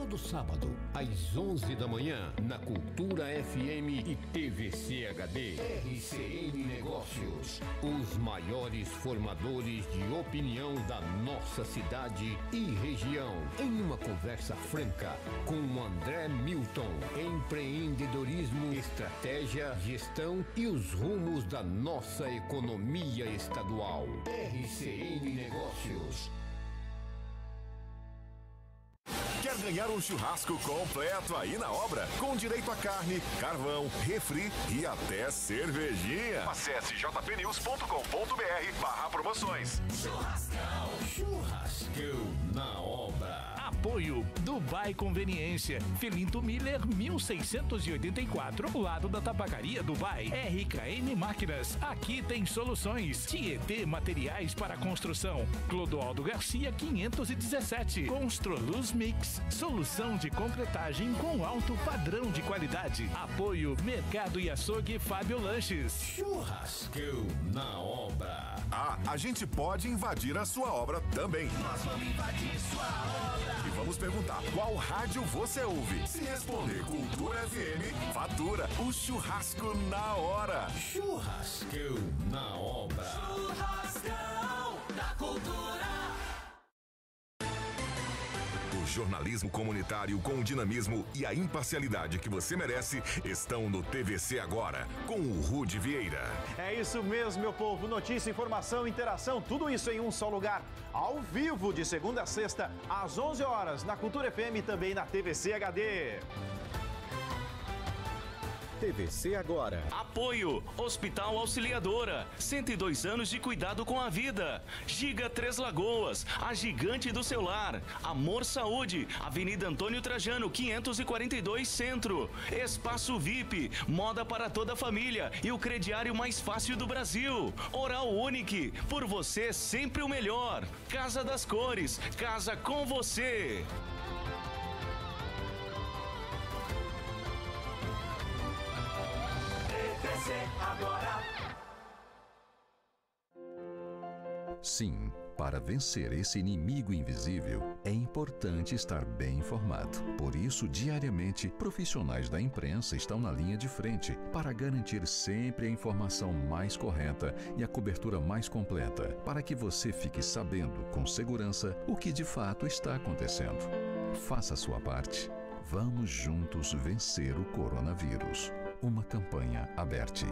Todo sábado, às 11 da manhã, na Cultura FM e TVC HD. RCN Negócios, os maiores formadores de opinião da nossa cidade e região. Em uma conversa franca com o André Milton. Empreendedorismo, estratégia, gestão e os rumos da nossa economia estadual. RCN Negócios. Quer ganhar um churrasco completo aí na obra? Com direito a carne, carvão, refri e até cervejinha. Acesse jpneus.com.br/promoções. Churrascão na obra. Apoio Dubai Conveniência, Felinto Miller 1684, lado da Tabacaria Dubai. RKN Máquinas, aqui tem soluções. Tietê Materiais para Construção, Clodoaldo Garcia 517. Construluz Mix, solução de concretagem com alto padrão de qualidade. Apoio Mercado e Açougue Fábio Lanches. Churrascão na obra. Ah, a gente pode invadir a sua obra também. Nós vamos invadir sua obra. E vamos perguntar qual rádio você ouve. Se responder Cultura FM, fatura o churrasco na hora. Churrascão na obra. Churrascão da Cultura. O jornalismo comunitário com o dinamismo e a imparcialidade que você merece estão no TVC Agora, com o Rude Vieira. É isso mesmo, meu povo. Notícia, informação, interação, tudo isso em um só lugar. Ao vivo, de segunda a sexta, às 11 horas, na Cultura FM e também na TVC HD. TVC Agora. Apoio Hospital Auxiliadora, 102 anos de cuidado com a vida. Giga Três Lagoas, a gigante do seu lar. Amor Saúde, Avenida Antônio Trajano, 542 Centro. Espaço VIP, moda para toda a família e o crediário mais fácil do Brasil. Oral Unique, por você sempre o melhor. Casa das Cores, casa com você. Agora. Sim, para vencer esse inimigo invisível, é importante estar bem informado. Por isso, diariamente, profissionais da imprensa estão na linha de frente para garantir sempre a informação mais correta e a cobertura mais completa, para que você fique sabendo com segurança o que de fato está acontecendo. Faça a sua parte. Vamos juntos vencer o coronavírus. Uma campanha aberta.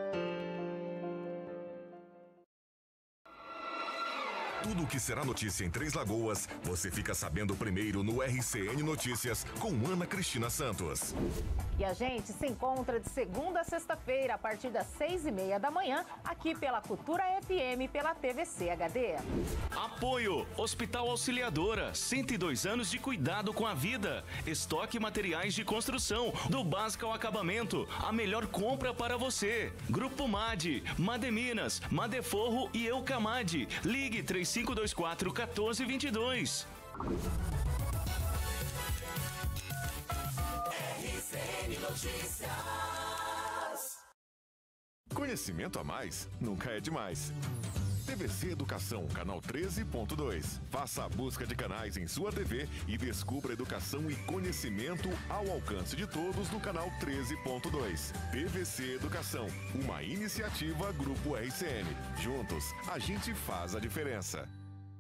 Tudo o que será notícia em Três Lagoas, você fica sabendo primeiro no RCN Notícias com Ana Cristina Santos. E a gente se encontra de segunda a sexta-feira, a partir das 6h30 da manhã, aqui pela Cultura FM e pela TVC HD. Apoio Hospital Auxiliadora, 102 anos de cuidado com a vida. Estoque materiais de construção, do básico ao acabamento, a melhor compra para você. Grupo MAD, Mademinas, Madeforro e Eucamad. Ligue 3524-1422. RCN Notícias. Conhecimento a mais nunca é demais. TVC Educação, canal 13.2. Faça a busca de canais em sua TV e descubra educação e conhecimento ao alcance de todos no canal 13.2. TVC Educação, uma iniciativa Grupo RCN. Juntos, a gente faz a diferença.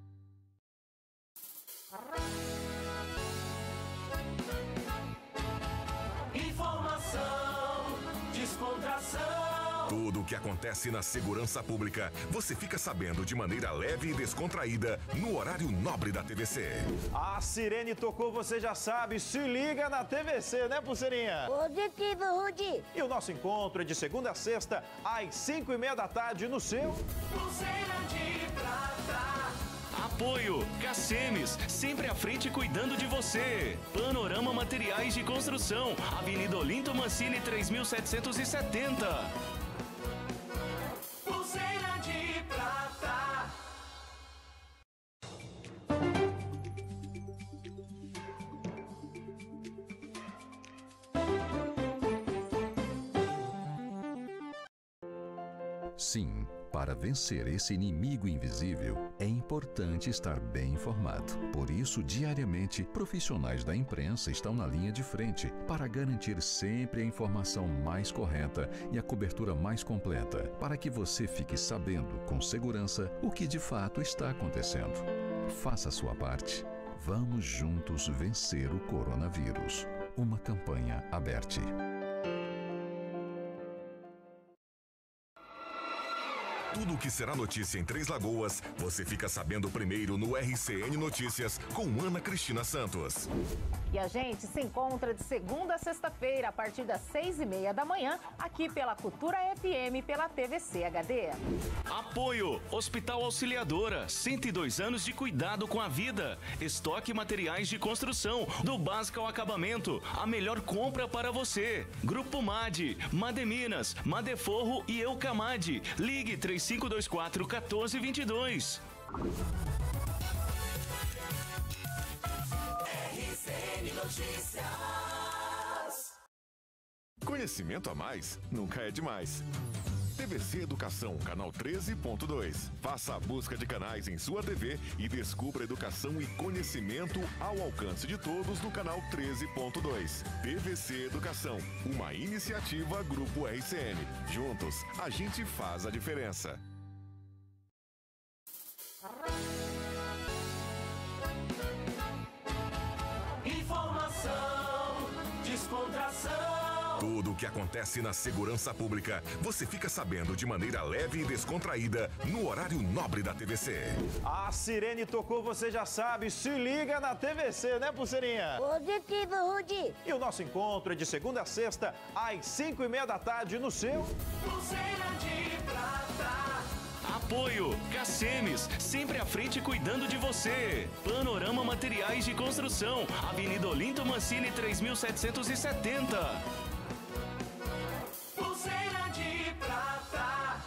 Informação, descontração. Tudo o que acontece na segurança pública, você fica sabendo de maneira leve e descontraída no horário nobre da TVC. A sirene tocou, você já sabe, se liga na TVC, né, Pulseirinha? Positivo, Rudy. E o nosso encontro é de segunda a sexta, às 5h30 da tarde no seu... Pulseira de prata. Apoio Cacemes, sempre à frente cuidando de você. Panorama Materiais de Construção, Avenida Olinto Mancini 3770. Pulseira de prata. Sim, Para vencer esse inimigo invisível, é importante estar bem informado. Por isso, diariamente, profissionais da imprensa estão na linha de frente para garantir sempre a informação mais correta e a cobertura mais completa, para que você fique sabendo com segurança o que de fato está acontecendo. Faça a sua parte. Vamos juntos vencer o coronavírus. Uma campanha aberta. Tudo o que será notícia em Três Lagoas, você fica sabendo primeiro no RCN Notícias com Ana Cristina Santos. E a gente se encontra de segunda a sexta-feira, a partir das 6h30 da manhã, aqui pela Cultura FM, pela TVC HD. Apoio Hospital Auxiliadora, 102 anos de cuidado com a vida. Estoque materiais de construção, do básico ao acabamento. A melhor compra para você. Grupo MAD, Mademinas, Madeforro e Eucamad. Ligue 3524-1422. RCN Notícias. Conhecimento a mais nunca é demais. TVC Educação, canal 13.2. Faça a busca de canais em sua TV e descubra educação e conhecimento ao alcance de todos no canal 13.2. TVC Educação, uma iniciativa Grupo RCN. Juntos, a gente faz a diferença. Informação, descontração. Tudo o que acontece na segurança pública, você fica sabendo de maneira leve e descontraída no horário nobre da TVC. A sirene tocou, você já sabe, se liga na TVC, né, Pulseirinha? Positivo, Rudi. E o nosso encontro é de segunda a sexta, às 5h30 da tarde, no seu... Pulseira de prata. Apoio Cacemes, sempre à frente cuidando de você. Panorama Materiais de Construção, Avenida Olinto Mancini 3770. Pulseira de prata.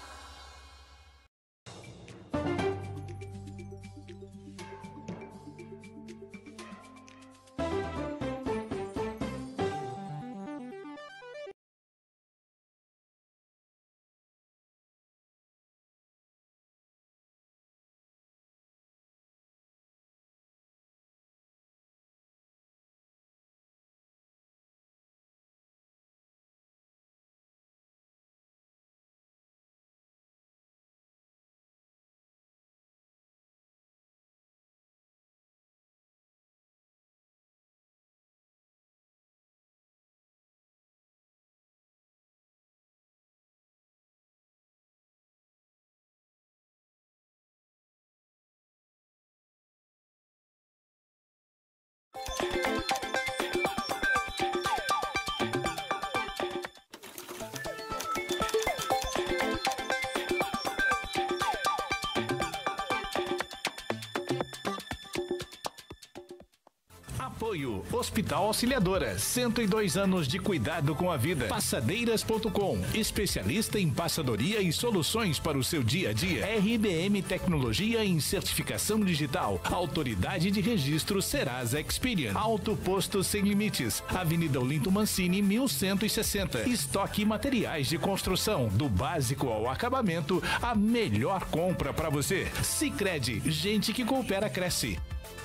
Apoio Hospital Auxiliadora, 102 anos de cuidado com a vida. Passadeiras.com, especialista em passadoria e soluções para o seu dia a dia. RBM Tecnologia em certificação digital. Autoridade de registro Serasa Experian. Auto Posto Sem Limites, Avenida Olinto Mancini 1160. Estoque materiais de construção, do básico ao acabamento, a melhor compra para você. Sicredi, gente que coopera cresce.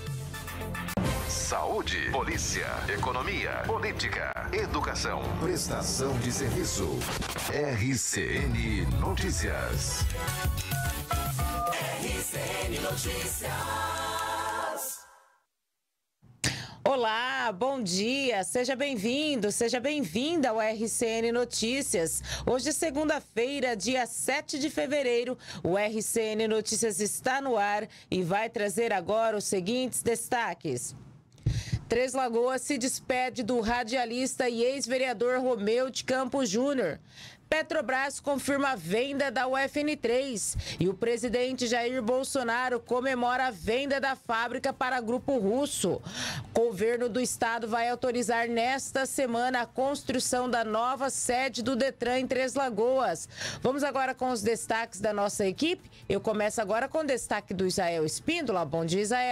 Saúde, polícia, economia, política, educação, prestação de serviço. RCN Notícias. RCN Notícias. Olá, bom dia, seja bem-vindo, seja bem-vinda ao RCN Notícias. Hoje, segunda-feira, dia 7 de fevereiro, o RCN Notícias está no ar e vai trazer agora os seguintes destaques. Três Lagoas se despede do radialista e ex-vereador Romeu de Campos Júnior. Petrobras confirma a venda da UFN3 e o presidente Jair Bolsonaro comemora a venda da fábrica para Grupo Russo. O governo do estado vai autorizar nesta semana a construção da nova sede do Detran em Três Lagoas. Vamos agora com os destaques da nossa equipe. Eu começo agora com o destaque do Israel Espíndola. Bom dia, Israel.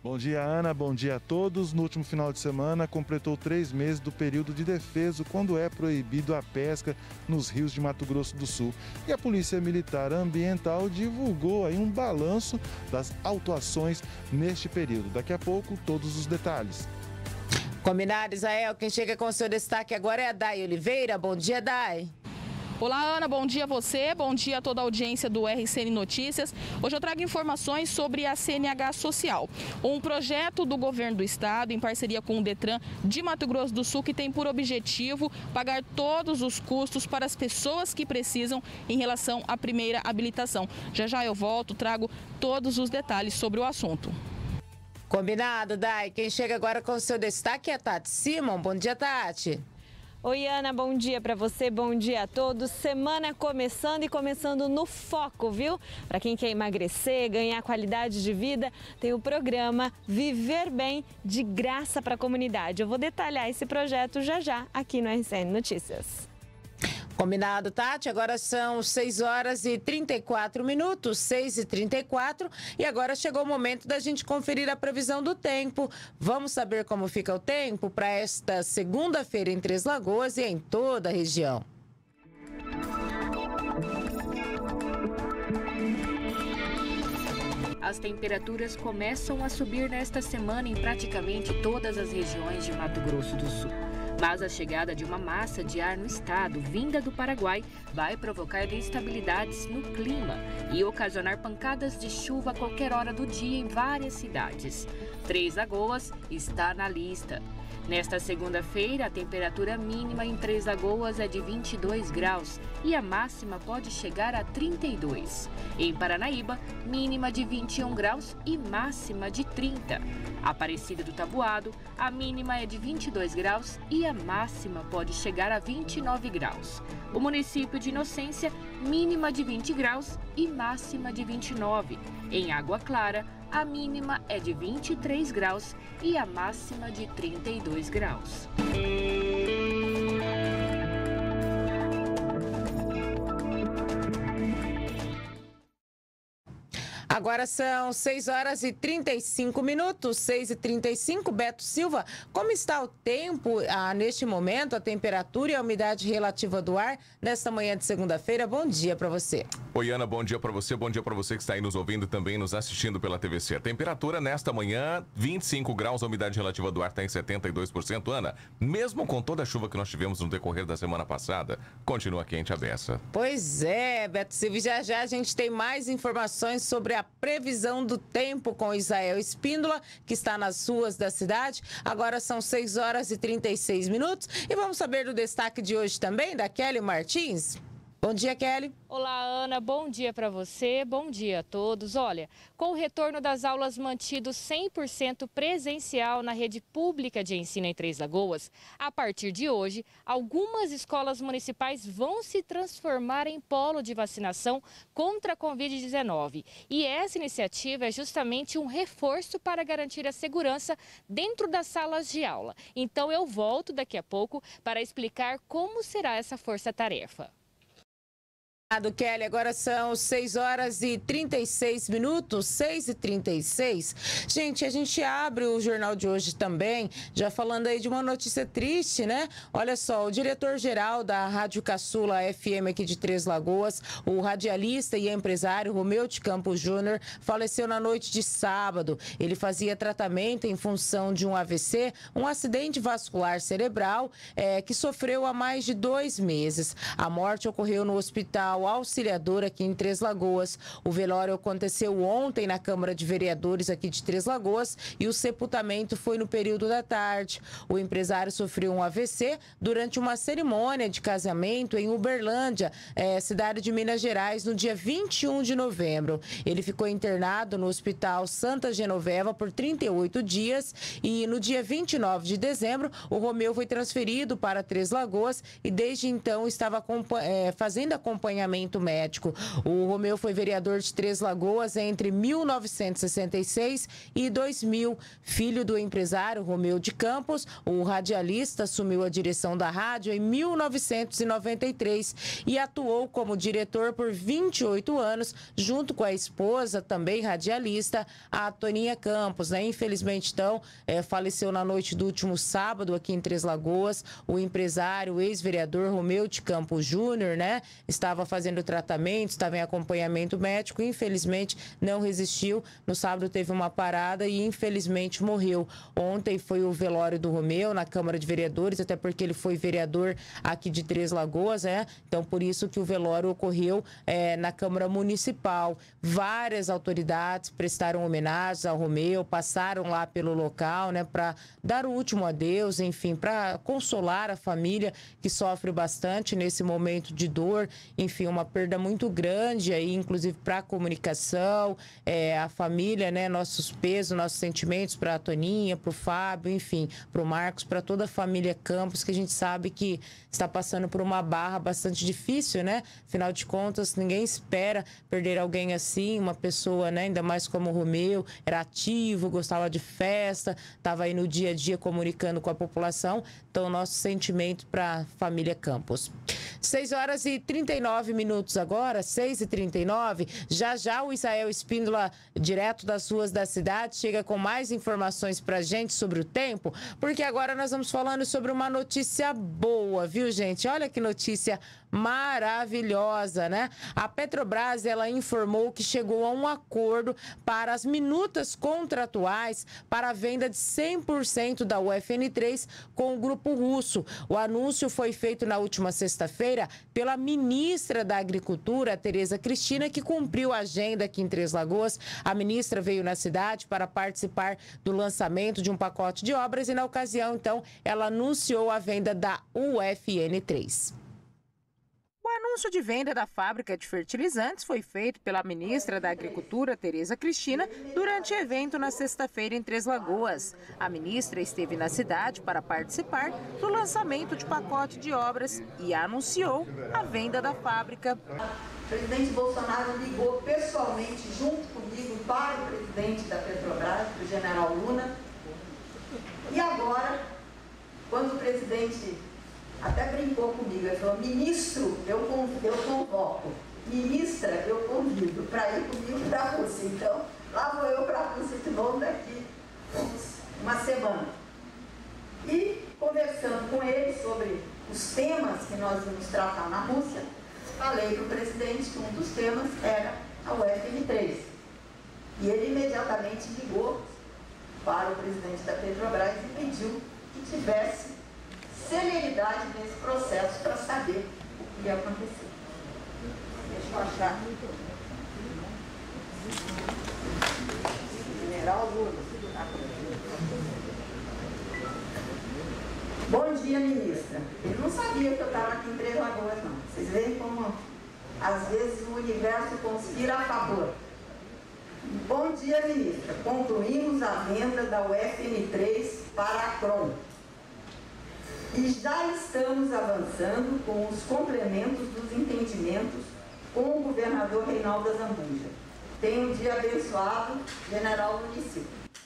Bom dia, Ana. Bom dia a todos. No último final de semana, completou 3 meses do período de defeso, quando é proibido a pesca nos rios de Mato Grosso do Sul. E a Polícia Militar Ambiental divulgou aí um balanço das autuações neste período. Daqui a pouco, todos os detalhes. Combinado, Israel. Quem chega com o seu destaque agora é a Day Oliveira. Bom dia, Day. Olá, Ana, bom dia a você, bom dia a toda a audiência do RCN Notícias. Hoje eu trago informações sobre a CNH Social, um projeto do governo do estado, em parceria com o Detran de Mato Grosso do Sul, que tem por objetivo pagar todos os custos para as pessoas que precisam em relação à primeira habilitação. Já já eu volto, trago todos os detalhes sobre o assunto. Combinado, Day. Quem chega agora com o seu destaque é a Tati Simon. Bom dia, Tati. Oi, Ana, bom dia para você, bom dia a todos. Semana começando e começando no foco, viu? Para quem quer emagrecer, ganhar qualidade de vida, tem o programa Viver Bem de graça para a comunidade. Eu vou detalhar esse projeto já já aqui no RCN Notícias. Combinado, Tati. Agora são 6 horas e 34 minutos, 6h34. E agora chegou o momento da gente conferir a previsão do tempo. Vamos saber como fica o tempo para esta segunda-feira em Três Lagoas e em toda a região. As temperaturas começam a subir nesta semana em praticamente todas as regiões de Mato Grosso do Sul. Mas a chegada de uma massa de ar no estado, vinda do Paraguai, vai provocar instabilidades no clima e ocasionar pancadas de chuva a qualquer hora do dia em várias cidades. Três Lagoas está na lista. Nesta segunda-feira, a temperatura mínima em Três Lagoas é de 22 graus e a máxima pode chegar a 32. Em Paranaíba, mínima de 21 graus e máxima de 30. Aparecida do Taboado, a mínima é de 22 graus e a máxima pode chegar a 29 graus. O município de Inocência, mínima de 20 graus e máxima de 29. Em Água Clara, a mínima é de 23 graus e a máxima de 32 graus. Agora são 6 horas e 35 minutos, 6h35. Beto Silva, como está o tempo neste momento, a temperatura e a umidade relativa do ar nesta manhã de segunda-feira? Bom dia para você. Oi, Ana, bom dia para você que está aí nos ouvindo e também nos assistindo pela TVC. A temperatura nesta manhã, 25 graus, a umidade relativa do ar está em 72%. Ana, mesmo com toda a chuva que nós tivemos no decorrer da semana passada, continua quente a beça. Pois é, Beto Silva, já já a gente tem mais informações sobre a previsão do tempo com Israel Espíndola, que está nas ruas da cidade. Agora são 6 horas e 36 minutos e vamos saber do destaque de hoje também, da Kelly Martins. Bom dia, Kelly. Olá, Ana. Bom dia para você. Bom dia a todos. Olha, com o retorno das aulas mantido 100% presencial na rede pública de ensino em Três Lagoas, a partir de hoje, algumas escolas municipais vão se transformar em polo de vacinação contra a Covid-19. E essa iniciativa é justamente um reforço para garantir a segurança dentro das salas de aula. Então, eu volto daqui a pouco para explicar como será essa força-tarefa. Kelly, agora são 6 horas e 36 minutos, 6h36. Gente, a gente abre o jornal de hoje também, já falando aí de uma notícia triste, né? Olha só, o diretor-geral da Rádio Caçula FM aqui de Três Lagoas, o radialista e empresário Romeu de Campos Júnior, faleceu na noite de sábado. Ele fazia tratamento em função de um AVC, um acidente vascular cerebral, que sofreu há mais de 2 meses. A morte ocorreu no Hospital Auxiliador aqui em Três Lagoas. O velório aconteceu ontem na Câmara de Vereadores aqui de Três Lagoas e o sepultamento foi no período da tarde. O empresário sofreu um AVC durante uma cerimônia de casamento em Uberlândia, cidade de Minas Gerais, no dia 21 de novembro. Ele ficou internado no Hospital Santa Genoveva por 38 dias e no dia 29 de dezembro o Romeu foi transferido para Três Lagoas e desde então estava fazendo acompanhamento tratamento médico. O Romeu foi vereador de Três Lagoas entre 1966 e 2000. Filho do empresário Romeu de Campos, o radialista assumiu a direção da rádio em 1993 e atuou como diretor por 28 anos, junto com a esposa, também radialista, a Toninha Campos, né? Infelizmente, então, faleceu na noite do último sábado aqui em Três Lagoas. O empresário, o ex-vereador Romeu de Campos Júnior, né? Estava fazendo tratamento, estava em acompanhamento médico, infelizmente não resistiu. No sábado teve uma parada e infelizmente morreu. Ontem foi o velório do Romeu na Câmara de Vereadores, até porque ele foi vereador aqui de Três Lagoas, né? Então, por isso que o velório ocorreu na Câmara Municipal. Várias autoridades prestaram homenagens ao Romeu, passaram lá pelo local, né? Para dar o último adeus, enfim, para consolar a família que sofre bastante nesse momento de dor. Enfim, uma perda muito grande aí, inclusive para a comunicação, a família, né? Nossos pesos, nossos sentimentos para a Toninha, para o Fábio, enfim, para o Marcos, para toda a família Campos, que a gente sabe que está passando por uma barra bastante difícil, né? Afinal de contas, ninguém espera perder alguém assim, uma pessoa, né? Ainda mais como o Romeu, era ativo, gostava de festa, estava aí no dia a dia comunicando com a população. Então, nosso sentimento para a família Campos. 6h39 agora, 6h39. Já o Israel Espíndola, direto das ruas da cidade, chega com mais informações pra gente sobre o tempo, porque agora nós vamos falando sobre uma notícia boa, viu, gente? Olha que notícia maravilhosa, né? A Petrobras, ela informou que chegou a um acordo para as minutas contratuais para a venda de 100% da UFN3 com o grupo russo. O anúncio foi feito na última sexta-feira pela ministra da Agricultura, Tereza Cristina, que cumpriu a agenda aqui em Três Lagoas. A ministra veio na cidade para participar do lançamento de um pacote de obras e, na ocasião, então, ela anunciou a venda da UFN3. O anúncio de venda da fábrica de fertilizantes foi feito pela ministra da Agricultura, Tereza Cristina, durante evento na sexta-feira em Três Lagoas. A ministra esteve na cidade para participar do lançamento de pacote de obras e anunciou a venda da fábrica. O presidente Bolsonaro ligou pessoalmente, junto comigo, para o presidente da Petrobras, o general Luna. E agora, quando o presidente até brincou comigo, ele falou: ministro, eu convoco, ministra, eu convido para ir comigo para a Rússia. Então, lá vou eu para a Rússia de novo daqui uma semana. E conversando com ele sobre os temas que nós vamos tratar na Rússia, falei para o presidente que um dos temas era a UFN3. E ele imediatamente ligou para o presidente da Petrobras e pediu que tivesse celeridade nesse processo para saber o que ia acontecer. Deixa eu achar. General Lula. Bom dia, ministra. Ele não sabia que eu estava aqui em Três Lagoas, não. Vocês veem como, às vezes, o universo conspira a favor. Bom dia, ministra. Concluímos a venda da UFN3 para a Crom. E já estamos avançando com os complementos dos entendimentos com o governador Reinaldo Azambuja. Tenha um dia abençoado, general município.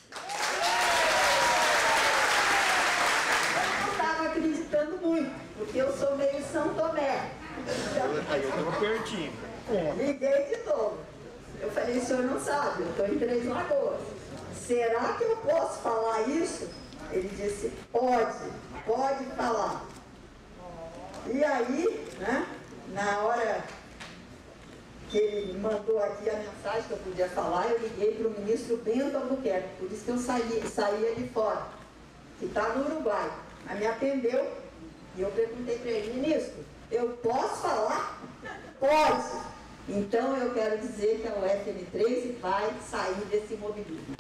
Eu não estava acreditando muito, porque eu sou meio São Tomé. Aí eu estou pertinho. Liguei de novo. Eu falei: o senhor não sabe, eu estou em Três Lagoas. Será que eu posso falar isso? Ele disse: pode falar. E aí, né, na hora que ele me mandou aqui a mensagem que eu podia falar, eu liguei para o ministro Bento Albuquerque, por isso que eu saía de fora, que está no Uruguai. Mas me atendeu e eu perguntei para ele: ministro, eu posso falar? Pode! Então eu quero dizer que a UFN3 vai sair desse imobilismo.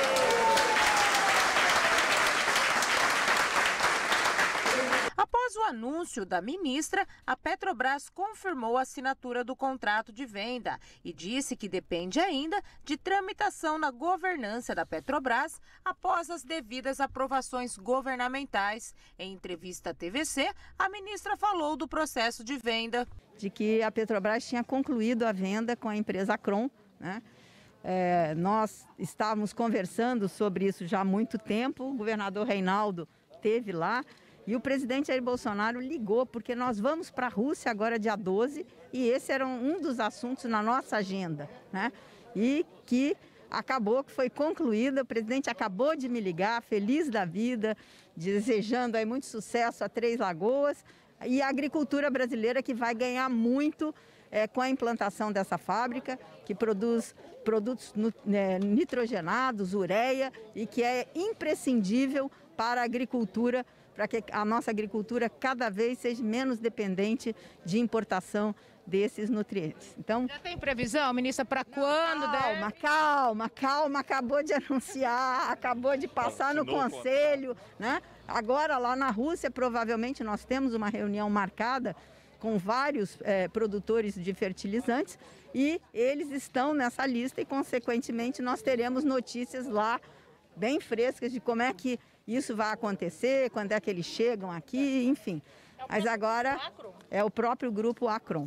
Após o anúncio da ministra, a Petrobras confirmou a assinatura do contrato de venda e disse que depende ainda de tramitação na governança da Petrobras após as devidas aprovações governamentais. Em entrevista à TVC, a ministra falou do processo de venda. De que a Petrobras tinha concluído a venda com a empresa Acron, né? Nós estávamos conversando sobre isso já há muito tempo, o governador Reinaldo esteve lá e o presidente Jair Bolsonaro ligou, porque nós vamos para a Rússia agora dia 12 e esse era um dos assuntos na nossa agenda, né? E que acabou, que foi concluída, o presidente acabou de me ligar, feliz da vida, desejando aí muito sucesso a Três Lagoas e a agricultura brasileira que vai ganhar muito com a implantação dessa fábrica, que produz produtos nitrogenados, ureia, e que é imprescindível para a agricultura, para que a nossa agricultura cada vez seja menos dependente de importação desses nutrientes. Então, já tem previsão, ministra, para quando? Calma, acabou de anunciar, acabou de passar no conselho, né? Agora lá na Rússia, provavelmente nós temos uma reunião marcada com vários produtores de fertilizantes e eles estão nessa lista e, consequentemente, nós teremos notícias lá bem frescas de como é que isso vai acontecer, quando é que eles chegam aqui, enfim. Mas agora é o próprio grupo Acron.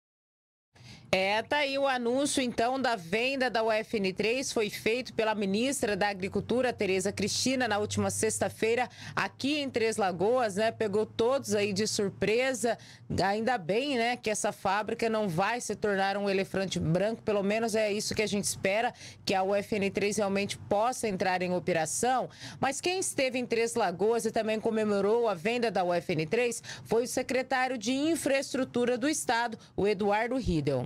Tá aí o anúncio, então, da venda da UFN3, foi feito pela ministra da Agricultura, Tereza Cristina, na última sexta-feira, aqui em Três Lagoas, né? Pegou todos aí de surpresa, ainda bem, né, que essa fábrica não vai se tornar um elefante branco, pelo menos é isso que a gente espera, que a UFN3 realmente possa entrar em operação, mas quem esteve em Três Lagoas e também comemorou a venda da UFN3 foi o secretário de Infraestrutura do Estado, o Eduardo Riedel.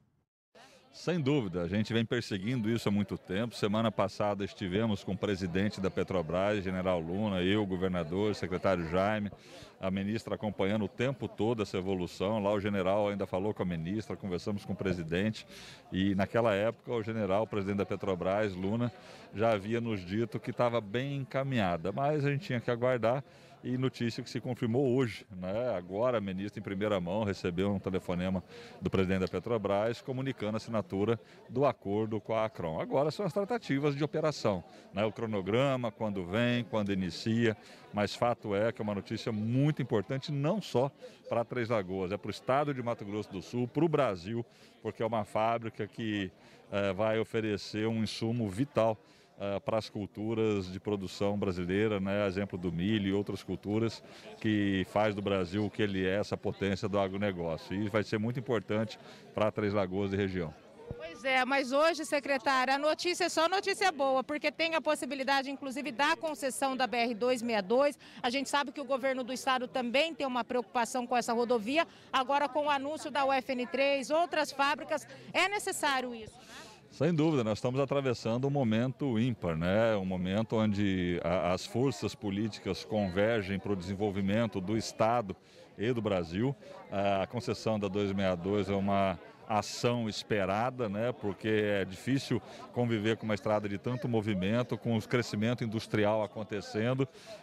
Sem dúvida, a gente vem perseguindo isso há muito tempo. Semana passada estivemos com o presidente da Petrobras, General Luna, eu, o governador, o secretário Jaime, a ministra acompanhando o tempo todo essa evolução. Lá o general ainda falou com a ministra, conversamos com o presidente e naquela época o general, o presidente da Petrobras, Luna, já havia nos dito que estava bem encaminhada, mas a gente tinha que aguardar. E notícia que se confirmou hoje, né? Agora a ministra, em primeira mão, recebeu um telefonema do presidente da Petrobras comunicando a assinatura do acordo com a Acron. Agora são as tratativas de operação, né? O cronograma, quando vem, quando inicia, mas fato é que é uma notícia muito importante, não só para Três Lagoas, é para o estado de Mato Grosso do Sul, para o Brasil, porque é uma fábrica que vai oferecer um insumo vital para as culturas de produção brasileira, né? Exemplo do milho e outras culturas que faz do Brasil o que ele é, essa potência do agronegócio. E vai ser muito importante para Três Lagoas e região. Pois é, mas hoje, secretária, a notícia é só notícia boa, porque tem a possibilidade, inclusive, da concessão da BR-262. A gente sabe que o governo do estado também tem uma preocupação com essa rodovia. Agora, com o anúncio da UFN3, outras fábricas, é necessário isso, né? Sem dúvida, nós estamos atravessando um momento ímpar, né? Um momento onde as forças políticas convergem para o desenvolvimento do Estado e do Brasil. A concessão da 262 é uma ação esperada, né? Porque é difícil conviver com uma estrada de tanto movimento, com o crescimento industrial acontecendo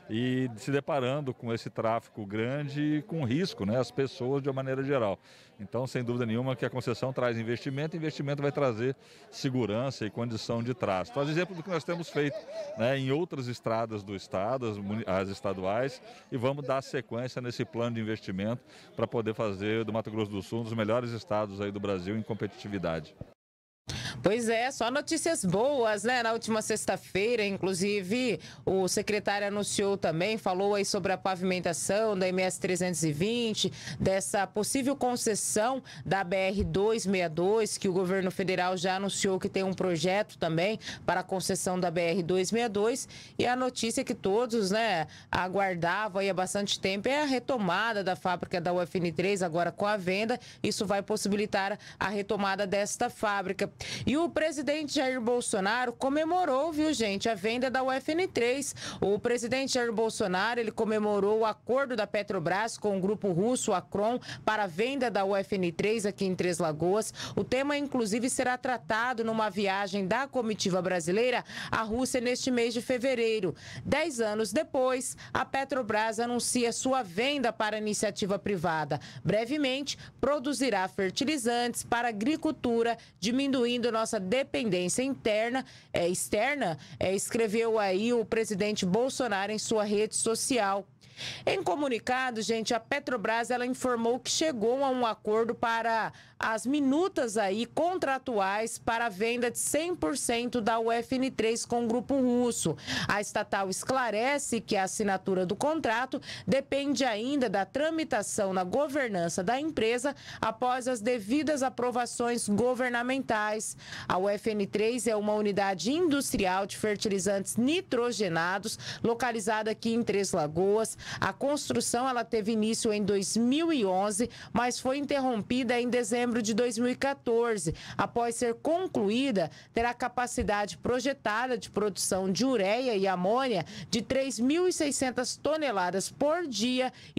e se deparando com esse tráfego grande e com risco, né? As pessoas de uma maneira geral. Então, sem dúvida nenhuma que a concessão traz investimento, e investimento vai trazer segurança e condição de trânsito. Faz exemplo do que nós temos feito, né, em outras estradas do estado, as estaduais, e vamos dar sequência nesse plano de investimento para poder fazer do Mato Grosso do Sul um dos melhores estados aí do Brasil em competitividade. Pois é, só notícias boas, né? Na última sexta-feira, inclusive, o secretário anunciou também, falou aí sobre a pavimentação da MS 320, dessa possível concessão da BR-262, que o governo federal já anunciou que tem um projeto também para a concessão da BR-262. E a notícia que todos, né, aguardavam aí há bastante tempo é a retomada da fábrica da UFN3, agora com a venda. Isso vai possibilitar a retomada desta fábrica. E E o presidente Jair Bolsonaro comemorou, viu, gente, a venda da UFN3. O presidente Jair Bolsonaro, ele comemorou o acordo da Petrobras com o grupo russo Akron para a venda da UFN3 aqui em Três Lagoas. O tema, inclusive, será tratado numa viagem da comitiva brasileira à Rússia neste mês de fevereiro. 10 anos depois, a Petrobras anuncia sua venda para a iniciativa privada. Brevemente, produzirá fertilizantes para a agricultura, diminuindo nossa dependência externa, escreveu aí o presidente Bolsonaro em sua rede social. Em comunicado, gente, a Petrobras ela informou que chegou a um acordo para as minutas aí contratuais para a venda de 100% da UFN3 com o grupo russo. A estatal esclarece que a assinatura do contrato depende ainda da tramitação na governança da empresa após as devidas aprovações governamentais. A UFN3 é uma unidade industrial de fertilizantes nitrogenados localizada aqui em Três Lagoas. A construção ela teve início em 2011, mas foi interrompida em dezembro de 2014. Após ser concluída, terá capacidade projetada de produção de ureia e amônia de 3.600 toneladas por dia e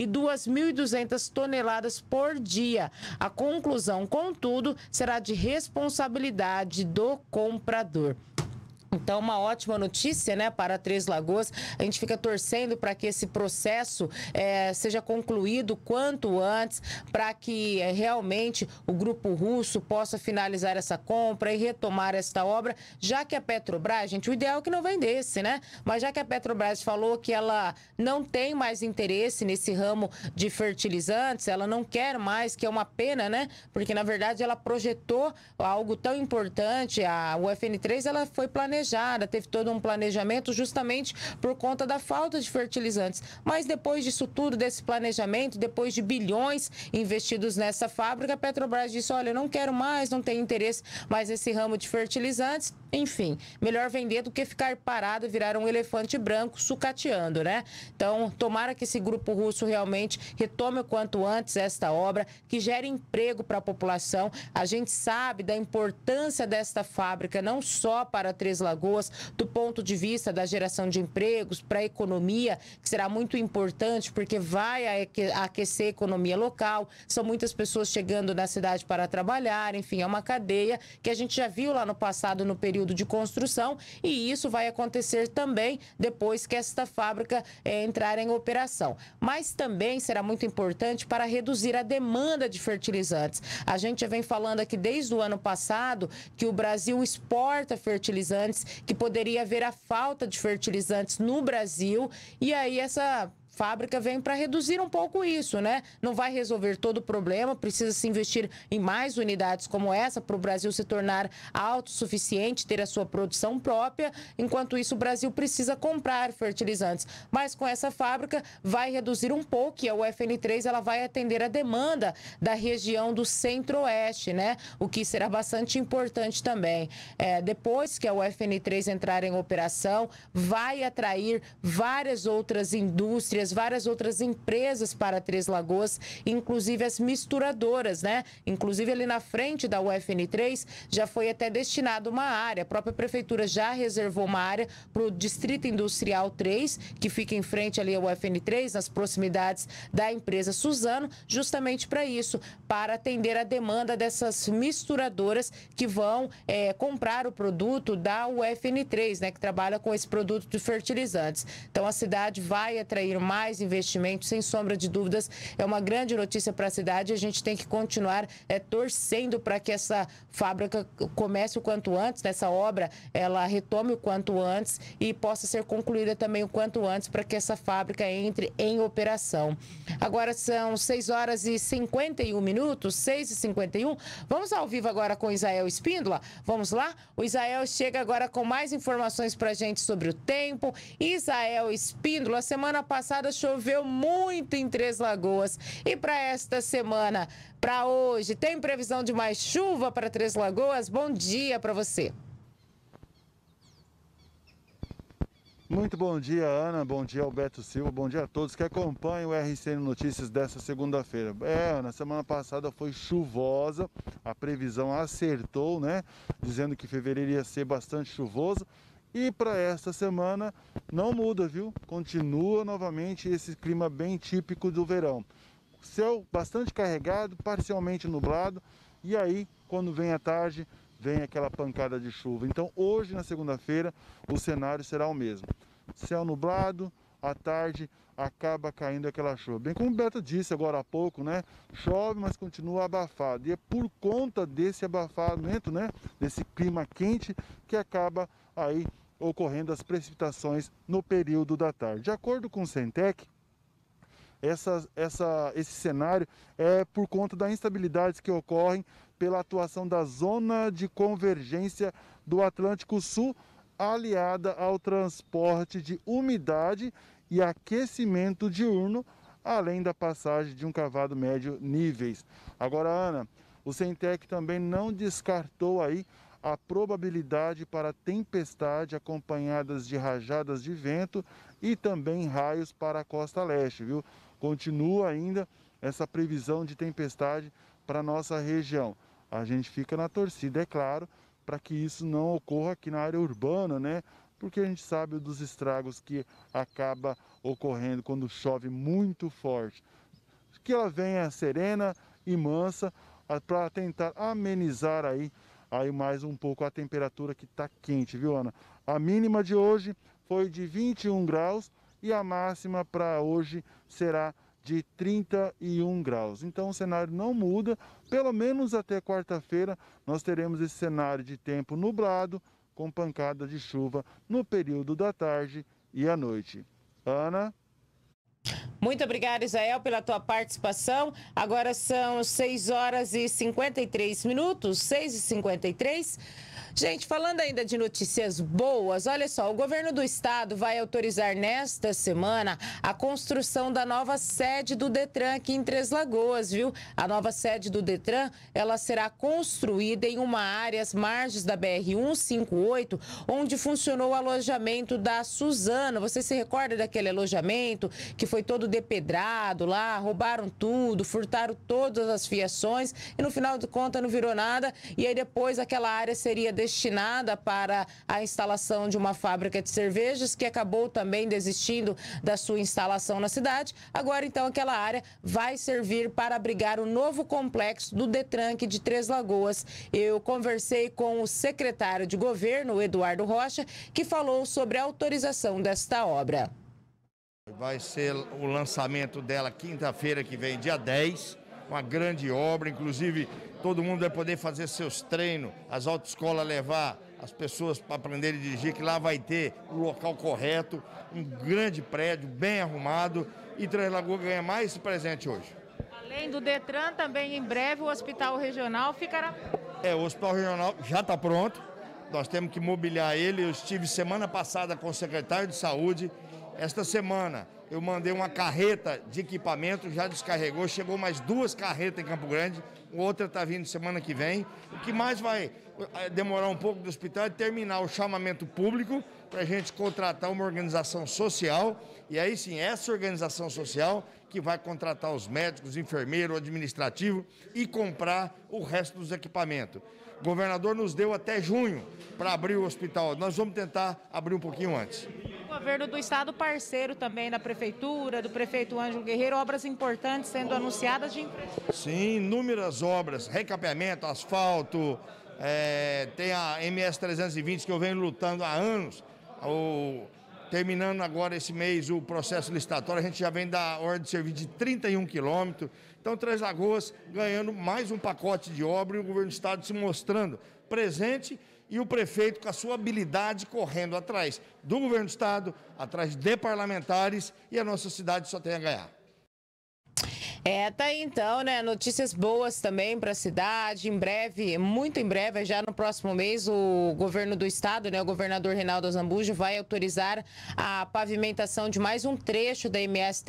2.200 toneladas por dia. A conclusão, contudo, será de responsabilidade do comprador. Então, uma ótima notícia, né, para Três Lagoas. A gente fica torcendo para que esse processo seja concluído quanto antes, para que realmente o grupo russo possa finalizar essa compra e retomar esta obra, já que a Petrobras, gente, o ideal é que não vendesse, né? Mas já que a Petrobras falou que ela não tem mais interesse nesse ramo de fertilizantes, ela não quer mais, que é uma pena, né? Porque, na verdade, ela projetou algo tão importante. A UFN3, ela foi planejada, teve todo um planejamento justamente por conta da falta de fertilizantes. Mas depois disso tudo, desse planejamento, depois de bilhões investidos nessa fábrica, a Petrobras disse, olha, eu não quero mais, não tenho interesse mais nesse ramo de fertilizantes. Enfim, melhor vender do que ficar parado e virar um elefante branco sucateando, né? Então, tomara que esse grupo russo realmente retome o quanto antes esta obra, que gere emprego para a população. A gente sabe da importância desta fábrica, não só para Três Lagoas, do ponto de vista da geração de empregos, para a economia, que será muito importante, porque vai aquecer a economia local. São muitas pessoas chegando na cidade para trabalhar, enfim, é uma cadeia que a gente já viu lá no passado, no período de construção, e isso vai acontecer também depois que esta fábrica entrar em operação. Mas também será muito importante para reduzir a demanda de fertilizantes. A gente já vem falando aqui desde o ano passado que o Brasil exporta fertilizantes, que poderia haver a falta de fertilizantes no Brasil, e aí essa fábrica vem para reduzir um pouco isso, né? Não vai resolver todo o problema, precisa se investir em mais unidades como essa para o Brasil se tornar autossuficiente, ter a sua produção própria. Enquanto isso, o Brasil precisa comprar fertilizantes. Mas com essa fábrica vai reduzir um pouco, e a UFN3 ela vai atender a demanda da região do Centro-Oeste, né? O que será bastante importante também. Depois que a UFN3 entrar em operação, vai atrair várias outras indústrias, várias outras empresas para Três Lagoas, inclusive as misturadoras, né? Inclusive ali na frente da UFN3 já foi até destinado uma área, a própria prefeitura já reservou uma área para o Distrito Industrial 3, que fica em frente ali ao UFN3, nas proximidades da empresa Suzano, justamente para isso, para atender a demanda dessas misturadoras que vão comprar o produto da UFN3, né? Que trabalha com esse produto de fertilizantes. Então a cidade vai atrair mais investimentos, sem sombra de dúvidas. É uma grande notícia para a cidade. A gente tem que continuar torcendo para que essa fábrica comece o quanto antes, essa obra ela retome o quanto antes e possa ser concluída também o quanto antes para que essa fábrica entre em operação. Agora são 6 horas e 51 minutos, 6h51. Vamos ao vivo agora com Isael Espíndola. Vamos lá? O Isael chega agora com mais informações para a gente sobre o tempo. Isael Espíndola, a semana passada choveu muito em Três Lagoas. E para esta semana, para hoje, tem previsão de mais chuva para Três Lagoas? Bom dia para você. Muito bom dia, Ana. Bom dia, Alberto Silva. Bom dia a todos que acompanham o RCN Notícias dessa segunda-feira. Ana, semana passada foi chuvosa, a previsão acertou, né? Dizendo que fevereiro ia ser bastante chuvoso. E para esta semana não muda, viu? Continua novamente esse clima bem típico do verão. Céu bastante carregado, parcialmente nublado. E aí, quando vem a tarde, vem aquela pancada de chuva. Então hoje, na segunda-feira, o cenário será o mesmo. Céu nublado, à tarde acaba caindo aquela chuva. Bem como o Beto disse agora há pouco, né? Chove, mas continua abafado. E é por conta desse abafamento, né? Desse clima quente, que acaba aí ocorrendo as precipitações no período da tarde. De acordo com o Centec, esse cenário é por conta das instabilidades que ocorrem pela atuação da zona de convergência do Atlântico Sul, aliada ao transporte de umidade e aquecimento diurno, além da passagem de um cavado médio níveis. Agora, Ana, o Centec também não descartou aí a probabilidade para tempestade acompanhadas de rajadas de vento e também raios para a costa leste, viu? Continua ainda essa previsão de tempestade para a nossa região. A gente fica na torcida, é claro, para que isso não ocorra aqui na área urbana, né? Porque a gente sabe dos estragos que acaba ocorrendo quando chove muito forte. Que ela venha serena e mansa para tentar amenizar aí mais um pouco a temperatura que está quente, viu, Ana? A mínima de hoje foi de 21 graus e a máxima para hoje será de 31 graus. Então o cenário não muda, pelo menos até quarta-feira nós teremos esse cenário de tempo nublado com pancada de chuva no período da tarde e à noite. Ana? Muito obrigada, Israel, pela tua participação. Agora são 6 horas e 53 minutos, 6h53. Gente, falando ainda de notícias boas, olha só, o governo do estado vai autorizar nesta semana a construção da nova sede do Detran aqui em Três Lagoas, viu? A nova sede do Detran, ela será construída em uma área às margens da BR-158, onde funcionou o alojamento da Suzana. Você se recorda daquele alojamento que foi todo depedrado lá, roubaram tudo, furtaram todas as fiações e no final de contas não virou nada. E aí depois aquela área seria destinada para a instalação de uma fábrica de cervejas, que acabou também desistindo da sua instalação na cidade. Agora, então, aquela área vai servir para abrigar o novo complexo do Detran aqui de Três Lagoas. Eu conversei com o secretário de governo, o Eduardo Rocha, que falou sobre a autorização desta obra. Vai ser o lançamento dela quinta-feira que vem, dia 10, uma grande obra, inclusive todo mundo vai poder fazer seus treinos, as autoescolas levar as pessoas para aprenderem a dirigir, que lá vai ter o local correto, um grande prédio, bem arrumado, e Três Lagoas ganha mais esse presente hoje. Além do Detran, também em breve o Hospital Regional ficará... O Hospital Regional já está pronto, nós temos que mobiliar ele. Eu estive semana passada com o secretário de Saúde. Esta semana eu mandei uma carreta de equipamento, já descarregou, chegou mais 2 carretas em Campo Grande, outra está vindo semana que vem. O que mais vai demorar um pouco do hospital é terminar o chamamento público para a gente contratar uma organização social, e aí sim, essa organização social que vai contratar os médicos, enfermeiro, administrativo e comprar o resto dos equipamentos. O governador nos deu até junho para abrir o hospital, nós vamos tentar abrir um pouquinho antes. O governo do estado parceiro também da prefeitura, do prefeito Ângelo Guerreiro, obras importantes sendo anunciadas de infraestrutura. Sim, inúmeras obras, recapeamento, asfalto, tem a MS 320 que eu venho lutando há anos, terminando agora esse mês o processo licitatório, a gente já vem da ordem de serviço de 31 quilômetros, então Três Lagoas ganhando mais um pacote de obra e o governo do estado se mostrando presente e o prefeito com a sua habilidade correndo atrás do governo do estado, atrás de parlamentares, e a nossa cidade só tem a ganhar. Tá aí então, né? Notícias boas também para a cidade. Em breve, muito em breve, já no próximo mês, o governo do estado, né? O governador Reinaldo Azambuja vai autorizar a pavimentação de mais um trecho da MS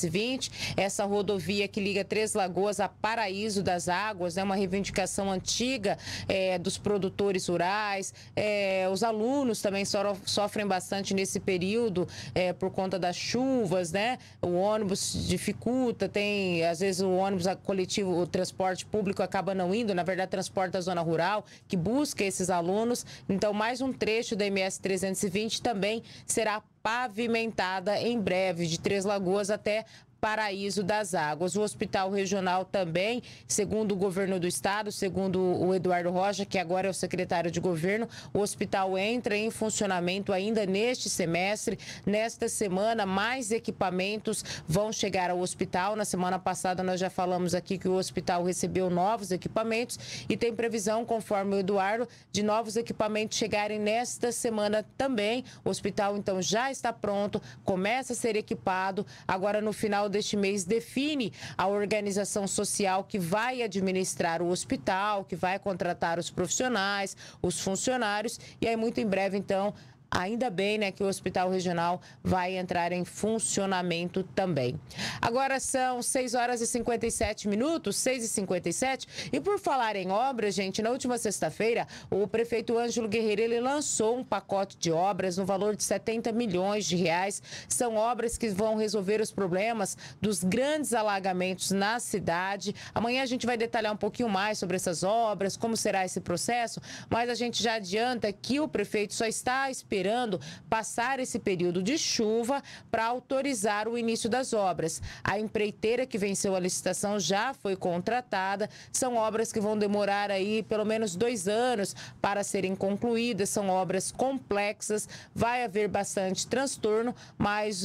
320, essa rodovia que liga Três Lagoas a Paraíso das Águas, né? Uma reivindicação antiga dos produtores rurais. Os alunos também sofrem bastante nesse período por conta das chuvas, né? O ônibus dificulta, às vezes o ônibus coletivo, o transporte público acaba não indo, na verdade transporta a zona rural, que busca esses alunos. Então, mais um trecho da MS 320 também será pavimentada em breve, de Três Lagoas até Paraíso das Águas. O hospital regional também, segundo o governo do estado, segundo o Eduardo Rocha, que agora é o secretário de governo, o hospital entra em funcionamento ainda neste semestre. Nesta semana, mais equipamentos vão chegar ao hospital. Na semana passada, nós já falamos aqui que o hospital recebeu novos equipamentos e tem previsão, conforme o Eduardo, de novos equipamentos chegarem nesta semana também. O hospital, então, já está pronto, começa a ser equipado. Agora, no final deste mês, define a organização social que vai administrar o hospital, que vai contratar os profissionais, os funcionários, e aí muito em breve, então, ainda bem, né, que o Hospital Regional vai entrar em funcionamento também. Agora são 6 horas e 57 minutos, 6h57. E por falar em obras, gente, na última sexta-feira, o prefeito Ângelo Guerreiro, ele lançou um pacote de obras no valor de 70 milhões de reais. São obras que vão resolver os problemas dos grandes alagamentos na cidade. Amanhã a gente vai detalhar um pouquinho mais sobre essas obras, como será esse processo, mas a gente já adianta que o prefeito só está esperando passar esse período de chuva para autorizar o início das obras. A empreiteira que venceu a licitação já foi contratada. São obras que vão demorar aí pelo menos 2 anos para serem concluídas. São obras complexas, vai haver bastante transtorno, mas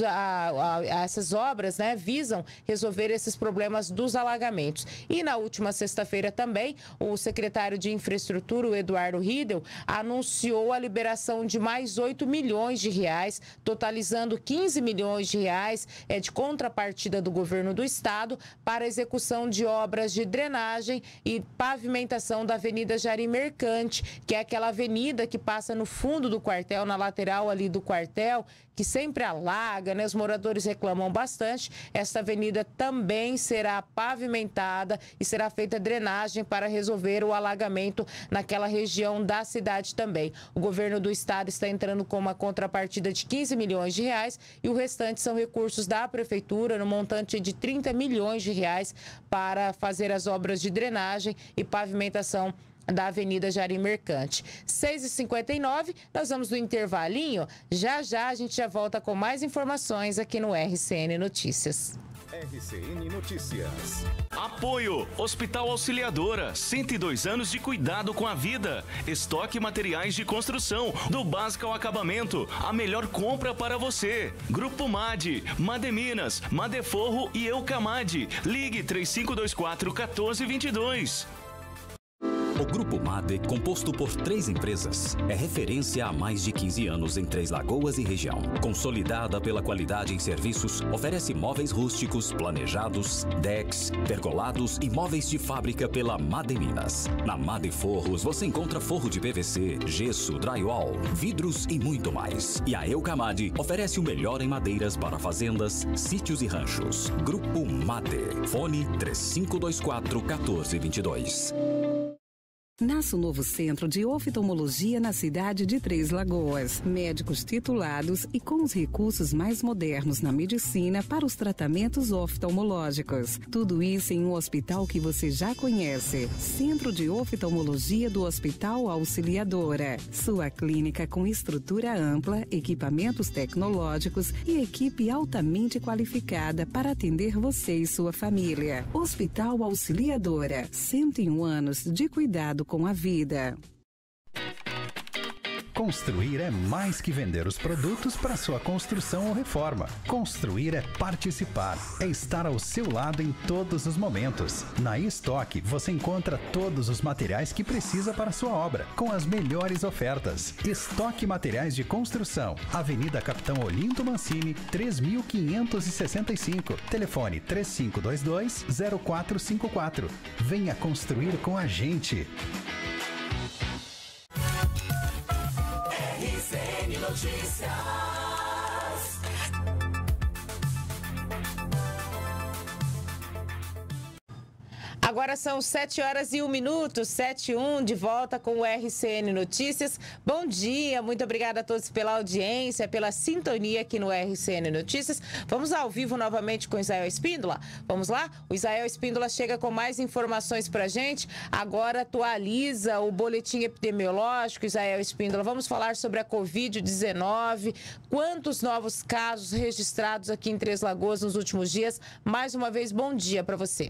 essas obras, né, visam resolver esses problemas dos alagamentos. E na última sexta-feira também, o secretário de Infraestrutura, o Eduardo Riedel, anunciou a liberação de mais 8 milhões de reais, totalizando 15 milhões de reais de contrapartida do governo do estado para a execução de obras de drenagem e pavimentação da Avenida Jari Mercante, que é aquela avenida que passa no fundo do quartel, na lateral ali do quartel, que sempre alaga, né? Os moradores reclamam bastante. Esta avenida também será pavimentada e será feita drenagem para resolver o alagamento naquela região da cidade também. O governo do estado está entrando com uma contrapartida de 15 milhões de reais e o restante são recursos da prefeitura no montante de 30 milhões de reais para fazer as obras de drenagem e pavimentação da Avenida Jari Mercante. 6h59, nós vamos no intervalinho. Já a gente já volta com mais informações aqui no RCN Notícias. RCN Notícias. Apoio Hospital Auxiliadora, 102 anos de cuidado com a vida. Estoque materiais de construção, do básico ao acabamento. A melhor compra para você. Grupo MAD, Mademinas, Madeforro e Eucamad. Ligue 3524-1422. O Grupo MAD, composto por 3 empresas, é referência há mais de 15 anos em Três Lagoas e região. Consolidada pela qualidade em serviços, oferece móveis rústicos, planejados, decks, pergolados e móveis de fábrica pela Mademinas. Na MAD Forros você encontra forro de PVC, gesso, drywall, vidros e muito mais. E a Eucamad oferece o melhor em madeiras para fazendas, sítios e ranchos. Grupo MAD. Fone 3524-1422. Nasce o novo centro de oftalmologia na cidade de Três Lagoas. Médicos titulados e com os recursos mais modernos na medicina para os tratamentos oftalmológicos. Tudo isso em um hospital que você já conhece. Centro de Oftalmologia do Hospital Auxiliadora. Sua clínica com estrutura ampla, equipamentos tecnológicos e equipe altamente qualificada para atender você e sua família. Hospital Auxiliadora. 101 anos de cuidado com a vida. Construir é mais que vender os produtos para sua construção ou reforma. Construir é participar, é estar ao seu lado em todos os momentos. Na Estoque você encontra todos os materiais que precisa para sua obra, com as melhores ofertas. Estoque Materiais de Construção, Avenida Capitão Olinto Mancini, 3565. Telefone 3522-0454. Venha construir com a gente. RCN Notícias. Agora são 7h01, 7h01, de volta com o RCN Notícias. Bom dia, muito obrigada a todos pela audiência, pela sintonia aqui no RCN Notícias. Vamos ao vivo novamente com o Isael Espíndola? Vamos lá? O Isael Espíndola chega com mais informações pra gente. Agora atualiza o boletim epidemiológico, Isael Espíndola. Vamos falar sobre a Covid-19, quantos novos casos registrados aqui em Três Lagoas nos últimos dias. Mais uma vez, bom dia para você.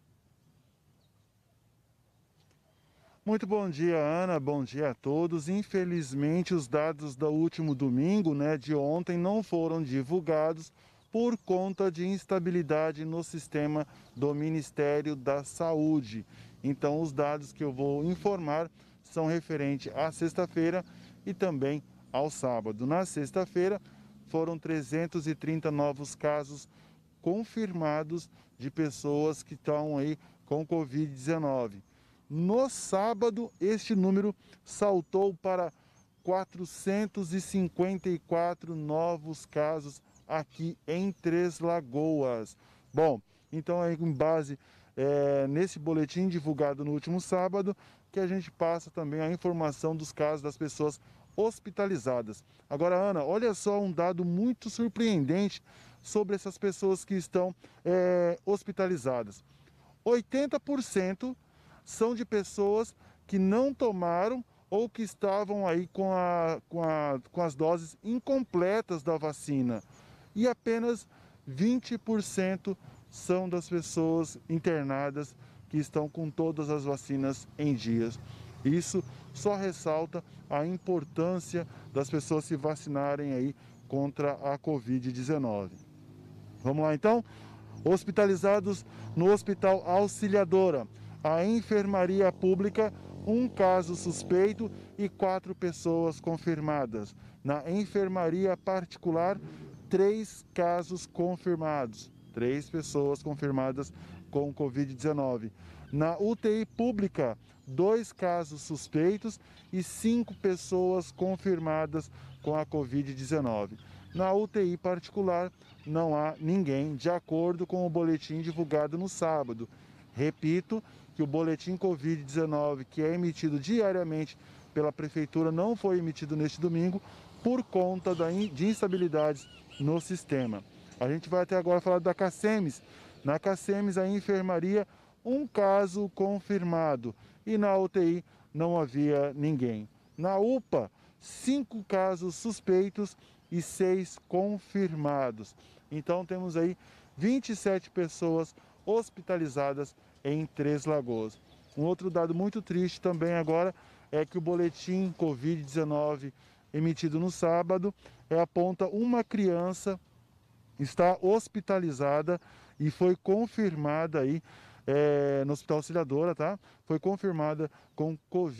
Muito bom dia, Ana. Bom dia a todos. Infelizmente, os dados do último domingo, de ontem, não foram divulgados por conta de instabilidade no sistema do Ministério da Saúde. Então, os dados que eu vou informar são referentes à sexta-feira e também ao sábado. Na sexta-feira, foram 330 novos casos confirmados de pessoas que estão aí com Covid-19. No sábado, este número saltou para 454 novos casos aqui em Três Lagoas. Bom, então aí com base nesse boletim divulgado no último sábado, que a gente passa também a informação dos casos das pessoas hospitalizadas. Agora, Ana, olha só um dado muito surpreendente sobre essas pessoas que estão hospitalizadas. 80% são de pessoas que não tomaram ou que estavam aí com as doses incompletas da vacina. E apenas 20% são das pessoas internadas que estão com todas as vacinas em dias. Isso só ressalta a importância das pessoas se vacinarem aí contra a Covid-19. Vamos lá então? Hospitalizados no Hospital Auxiliadora. A enfermaria pública, 1 caso suspeito e 4 pessoas confirmadas. Na enfermaria particular, 3 casos confirmados. 3 pessoas confirmadas com Covid-19. Na UTI pública, 2 casos suspeitos e 5 pessoas confirmadas com a Covid-19. Na UTI particular, não há ninguém, de acordo com o boletim divulgado no sábado. Repito que o boletim Covid-19, que é emitido diariamente pela Prefeitura, não foi emitido neste domingo por conta de instabilidades no sistema. A gente vai até agora falar da Cacemes. Na Cacemes, a enfermaria, 1 caso confirmado e na UTI não havia ninguém. Na UPA, 5 casos suspeitos e 6 confirmados. Então temos aí 27 pessoas hospitalizadas em Três Lagoas. Um outro dado muito triste também agora é que o boletim Covid-19 emitido no sábado aponta uma criança está hospitalizada e foi confirmada aí no Hospital Auxiliadora, tá? Foi confirmada com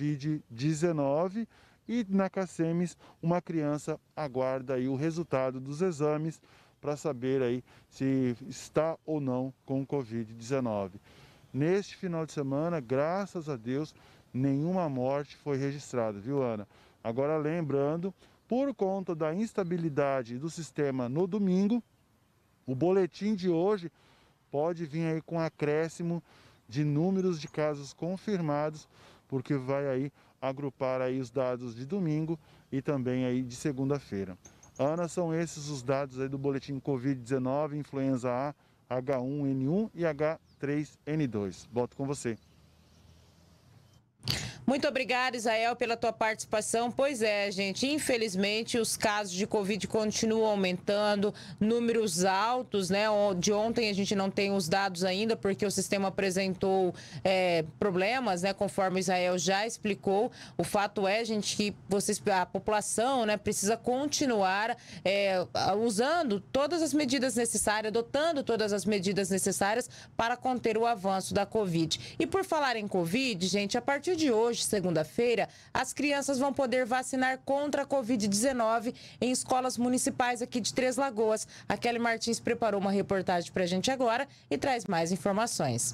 Covid-19 e na Cacemes uma criança aguarda aí o resultado dos exames para saber aí se está ou não com Covid-19. Neste final de semana, graças a Deus, nenhuma morte foi registrada, viu, Ana? Agora, lembrando, por conta da instabilidade do sistema no domingo, o boletim de hoje pode vir aí com acréscimo de números de casos confirmados, porque vai aí agrupar aí os dados de domingo e também aí de segunda-feira. Ana, são esses os dados aí do boletim Covid-19, influenza A, H1N1 e H3N2. Volto com você. Muito obrigada, Isael, pela tua participação. Pois é, gente, infelizmente os casos de Covid continuam aumentando, números altos, né? De ontem a gente não tem os dados ainda, porque o sistema apresentou problemas, né? Conforme o Isael já explicou. O fato é, gente, que a população, né, precisa continuar usando todas as medidas necessárias, adotando todas as medidas necessárias para conter o avanço da Covid. E por falar em Covid, gente, a partir de hoje, segunda-feira, as crianças vão poder vacinar contra a Covid-19 em escolas municipais aqui de Três Lagoas. A Kelly Martins preparou uma reportagem para a gente agora e traz mais informações.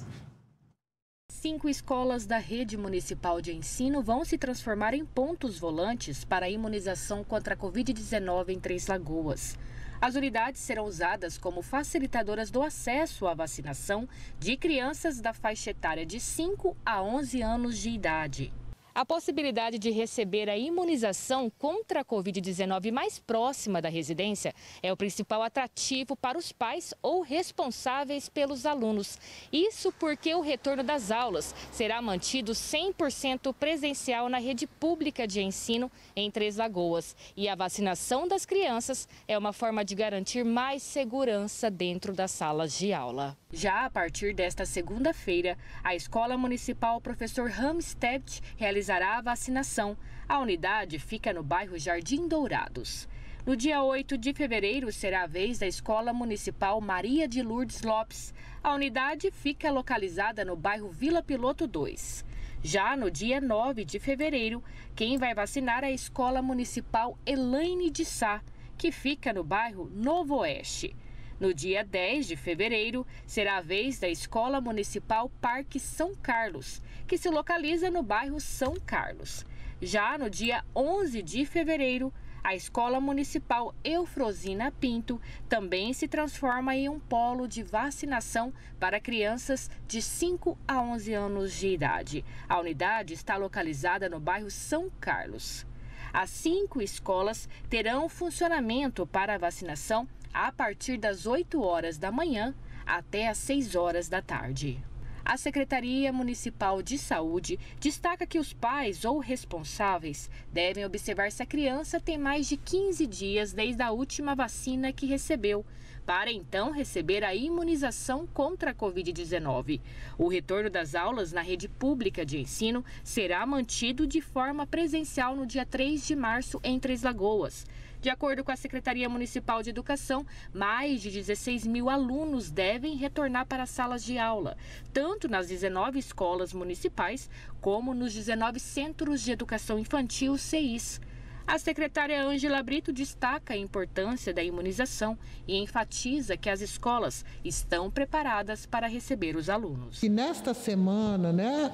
5 escolas da rede municipal de ensino vão se transformar em pontos volantes para a imunização contra a Covid-19 em Três Lagoas. As unidades serão usadas como facilitadoras do acesso à vacinação de crianças da faixa etária de 5 a 11 anos de idade. A possibilidade de receber a imunização contra a Covid-19 mais próxima da residência é o principal atrativo para os pais ou responsáveis pelos alunos. Isso porque o retorno das aulas será mantido 100% presencial na rede pública de ensino em Três Lagoas. E a vacinação das crianças é uma forma de garantir mais segurança dentro das salas de aula. Já a partir desta segunda-feira, a Escola Municipal Professor Ramstedt realizará a vacinação. A unidade fica no bairro Jardim Dourados. No dia 8 de fevereiro será a vez da Escola Municipal Maria de Lourdes Lopes. A unidade fica localizada no bairro Vila Piloto 2. Já no dia 9 de fevereiro, quem vai vacinar é a Escola Municipal Elaine de Sá, que fica no bairro Novo Oeste. No dia 10 de fevereiro, será a vez da Escola Municipal Parque São Carlos, que se localiza no bairro São Carlos. Já no dia 11 de fevereiro, a Escola Municipal Eufrosina Pinto também se transforma em um polo de vacinação para crianças de 5 a 11 anos de idade. A unidade está localizada no bairro São Carlos. As 5 escolas terão funcionamento para a vacinação a partir das 8 horas da manhã até às 6 horas da tarde. A Secretaria Municipal de Saúde destaca que os pais ou responsáveis devem observar se a criança tem mais de 15 dias desde a última vacina que recebeu, para então receber a imunização contra a Covid-19. O retorno das aulas na rede pública de ensino será mantido de forma presencial no dia 3 de março em Três Lagoas. De acordo com a Secretaria Municipal de Educação, mais de 16 mil alunos devem retornar para as salas de aula, tanto nas 19 escolas municipais como nos 19 Centros de Educação Infantil CIs. A secretária Ângela Brito destaca a importância da imunização e enfatiza que as escolas estão preparadas para receber os alunos. E nesta semana, né,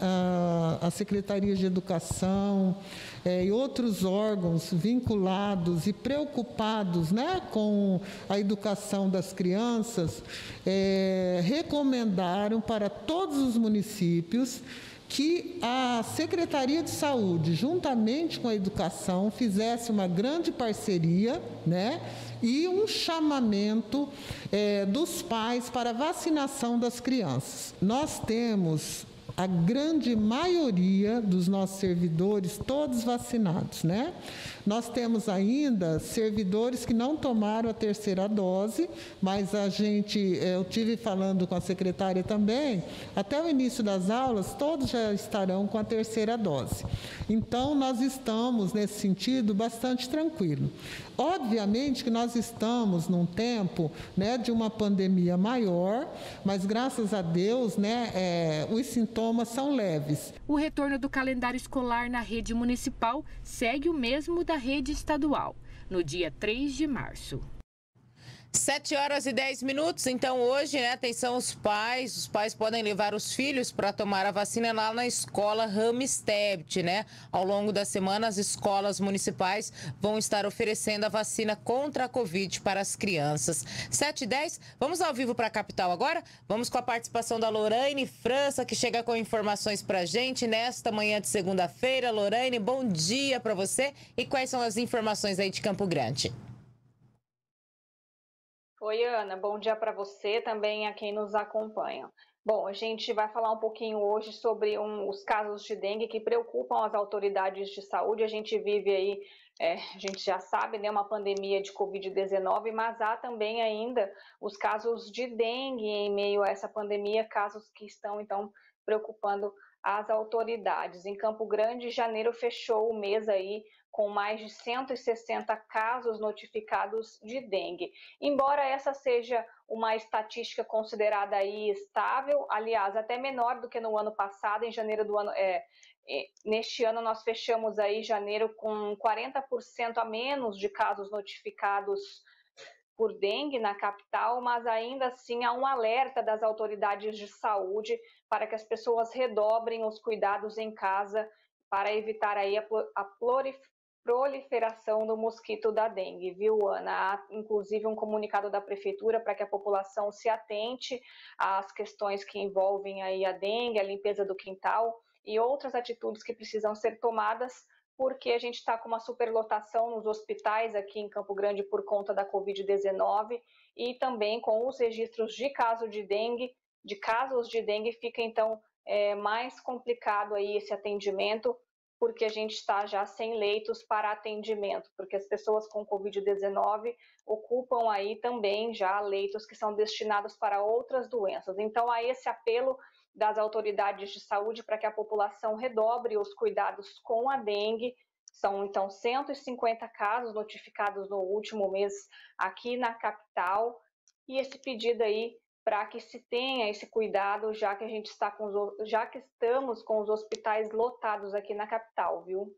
a Secretaria de Educação e outros órgãos vinculados e preocupados, né, com a educação das crianças, recomendaram para todos os municípios que a Secretaria de Saúde, juntamente com a Educação, fizesse uma grande parceria, né, e um chamamento dos pais para a vacinação das crianças. Nós temos a grande maioria dos nossos servidores todos vacinados, né? Nós temos ainda servidores que não tomaram a terceira dose, mas eu tive falando com a secretária também, até o início das aulas, todos já estarão com a terceira dose. Então, nós estamos, nesse sentido, bastante tranquilos. Obviamente que nós estamos num tempo, né, de uma pandemia maior, mas graças a Deus, né, os sintomas são leves. O retorno do calendário escolar na rede municipal segue o mesmo da rede estadual, no dia 3 de março. 7 horas e 10 minutos, então hoje, né, atenção os pais podem levar os filhos para tomar a vacina lá na escola Ramstedt, né? Ao longo da semana, as escolas municipais vão estar oferecendo a vacina contra a Covid para as crianças. 7h10, vamos ao vivo para a capital agora? Vamos com a participação da Lorraine França, que chega com informações para a gente nesta manhã de segunda-feira. Lorraine, bom dia para você e quais são as informações aí de Campo Grande? Oi, Ana, bom dia para você, também a quem nos acompanha. Bom, a gente vai falar um pouquinho hoje sobre os casos de dengue que preocupam as autoridades de saúde. A gente vive aí, a gente já sabe, né, uma pandemia de Covid-19, mas há também ainda os casos de dengue em meio a essa pandemia, casos que estão, então, preocupando as autoridades. Em Campo Grande, janeiro fechou o mês aí com mais de 160 casos notificados de dengue. Embora essa seja uma estatística considerada aí estável, aliás, até menor do que no ano passado, em janeiro do ano, neste ano nós fechamos aí janeiro com 40% a menos de casos notificados por dengue na capital, mas ainda assim há um alerta das autoridades de saúde para que as pessoas redobrem os cuidados em casa para evitar aí a proliferação do mosquito da dengue, viu, Ana? Há, inclusive, um comunicado da Prefeitura para que a população se atente às questões que envolvem aí a dengue, a limpeza do quintal e outras atitudes que precisam ser tomadas, porque a gente está com uma superlotação nos hospitais aqui em Campo Grande por conta da Covid-19 e também com os registros de casos de dengue, fica então mais complicado aí esse atendimento, porque a gente está já sem leitos para atendimento, porque as pessoas com Covid-19 ocupam aí também já leitos que são destinados para outras doenças. Então, há esse apelo das autoridades de saúde para que a população redobre os cuidados com a dengue. São, então, 150 casos notificados no último mês aqui na capital, e esse pedido aí para que se tenha esse cuidado, já que estamos com os hospitais lotados aqui na capital, viu?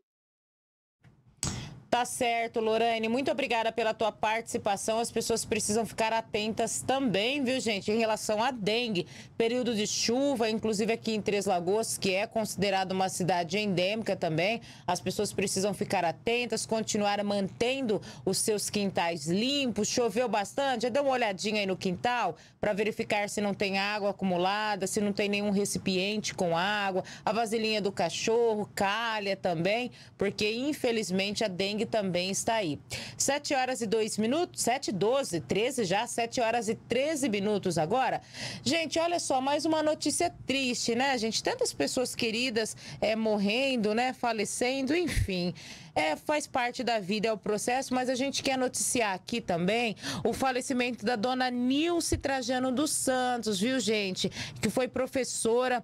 Tá certo, Lorane. Muito obrigada pela tua participação. As pessoas precisam ficar atentas também, viu, gente, em relação à dengue. Período de chuva, inclusive aqui em Três Lagoas, que é considerado uma cidade endêmica também. As pessoas precisam ficar atentas, continuar mantendo os seus quintais limpos. Choveu bastante, dá uma olhadinha aí no quintal para verificar se não tem água acumulada, se não tem nenhum recipiente com água. A vasilhinha do cachorro, calha também, porque infelizmente a dengue também está aí. 7 horas e 2 minutos, 7h12, 13 já, 7 horas e 13 minutos agora. Gente, olha só, mais uma notícia triste, né, gente? Tantas pessoas queridas morrendo, né, falecendo, enfim. Faz parte da vida, é o processo, mas a gente quer noticiar aqui também o falecimento da dona Nilce Trajano dos Santos, viu, gente? Que foi professora,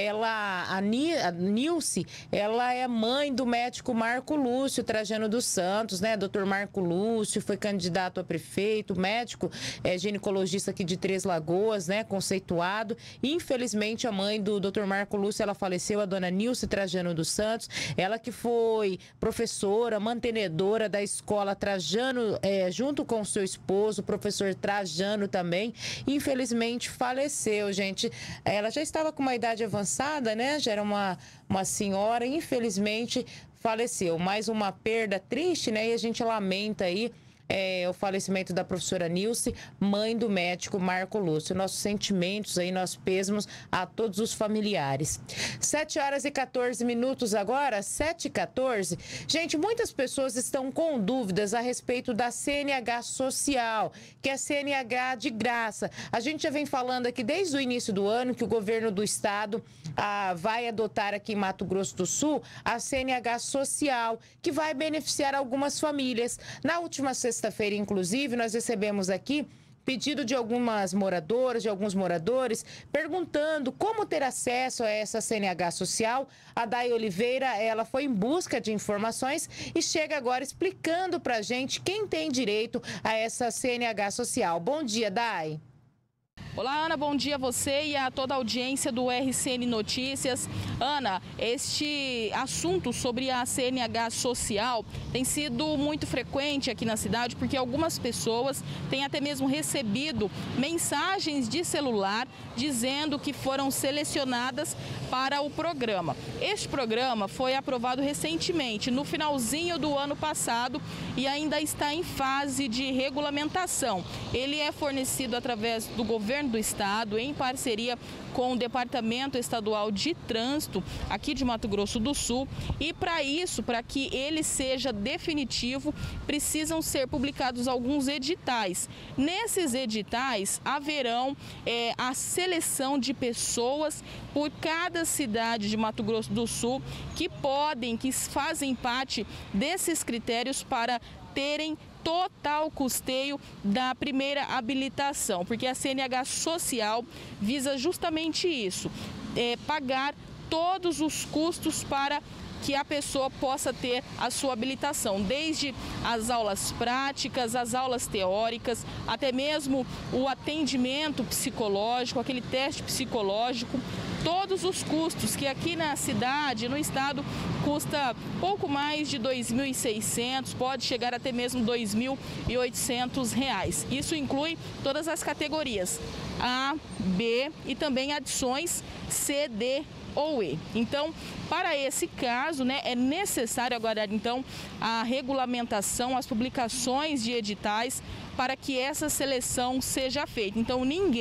a Nilce, ela é mãe do médico Marco Lúcio Trajano dos Santos, né? Dr. Marco Lúcio, foi candidato a prefeito, médico, ginecologista aqui de Três Lagoas, né? Conceituado. Infelizmente, a mãe do Dr. Marco Lúcio, ela faleceu, a dona Nilce Trajano dos Santos, ela que foi professora, mantenedora da escola Trajano, junto com seu esposo, o professor Trajano também, infelizmente faleceu, gente. Ela já estava com uma idade avançada, né? Já era uma senhora, infelizmente faleceu. Mais uma perda triste, né? E a gente lamenta aí o falecimento da professora Nilce, mãe do médico Marco Lúcio. Nossos sentimentos aí, nós pésamos a todos os familiares. 7 horas e 14 minutos agora, 7h14. Gente, muitas pessoas estão com dúvidas a respeito da CNH social, que é a CNH de graça. A gente já vem falando aqui desde o início do ano que o governo do estado vai adotar aqui em Mato Grosso do Sul a CNH social, que vai beneficiar algumas famílias. Na última sexta-feira, inclusive, nós recebemos aqui pedido de algumas moradoras, de alguns moradores, perguntando como ter acesso a essa CNH social. A Day Oliveira, ela foi em busca de informações e chega agora explicando pra gente quem tem direito a essa CNH social. Bom dia, Day. Olá, Ana, bom dia a você e a toda a audiência do RCN Notícias. Ana, este assunto sobre a CNH social tem sido muito frequente aqui na cidade, porque algumas pessoas têm até mesmo recebido mensagens de celular dizendo que foram selecionadas para o programa. Este programa foi aprovado recentemente, no finalzinho do ano passado, e ainda está em fase de regulamentação. Ele é fornecido através do governo governo do estado, em parceria com o Departamento Estadual de Trânsito aqui de Mato Grosso do Sul, e para isso, para que ele seja definitivo, precisam ser publicados alguns editais. Nesses editais haverão a seleção de pessoas por cada cidade de Mato Grosso do Sul que fazem parte desses critérios para terem total custeio da primeira habilitação, porque a CNH Social visa justamente isso, pagar todos os custos para que a pessoa possa ter a sua habilitação, desde as aulas práticas, as aulas teóricas, até mesmo o atendimento psicológico, aquele teste psicológico, todos os custos que aqui na cidade, no estado, custa pouco mais de R$ 2.600, pode chegar até mesmo R$ 2.800. Isso inclui todas as categorias A, B e também adições C, D ou E. Então, para esse caso, é necessário agora, então, a regulamentação, as publicações de editais para que essa seleção seja feita. Então,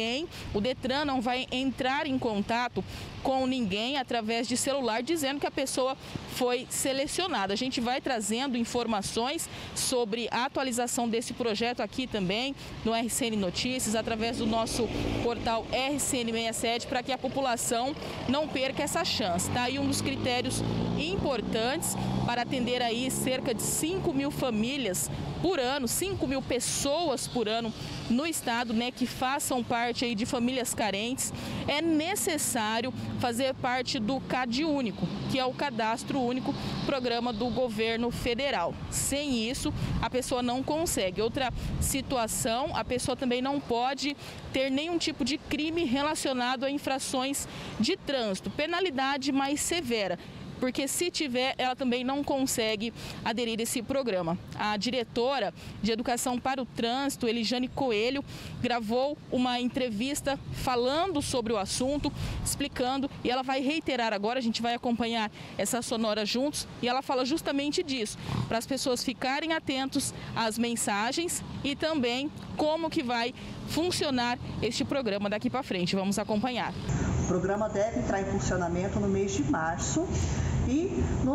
o Detran não vai entrar em contato com ninguém através de celular dizendo que a pessoa foi selecionada. A gente vai trazendo informações sobre a atualização desse projeto aqui também no RCN Notícias, através do nosso portal RCN67, para que a população não perca essa chance. Tá aí um dos critérios importantes para atender aí cerca de 5.000 famílias por ano, 5.000 pessoas por ano no estado, que façam parte aí de famílias carentes. É necessário fazer parte do CAD Único, que é o Cadastro Único, programa do governo federal. Sem isso, a pessoa não consegue. Outra situação, a pessoa também não pode ter nenhum tipo de crime relacionado a infrações de trânsito, penalidade mais severa, porque se tiver, ela também não consegue aderir a esse programa. A diretora de Educação para o Trânsito, Elijane Coelho, gravou uma entrevista falando sobre o assunto, explicando, e ela vai reiterar agora, a gente vai acompanhar essa sonora juntos, e ela fala justamente disso, para as pessoas ficarem atentos às mensagens e também como que vai funcionar este programa daqui para frente. Vamos acompanhar. O programa deve entrar em funcionamento no mês de março e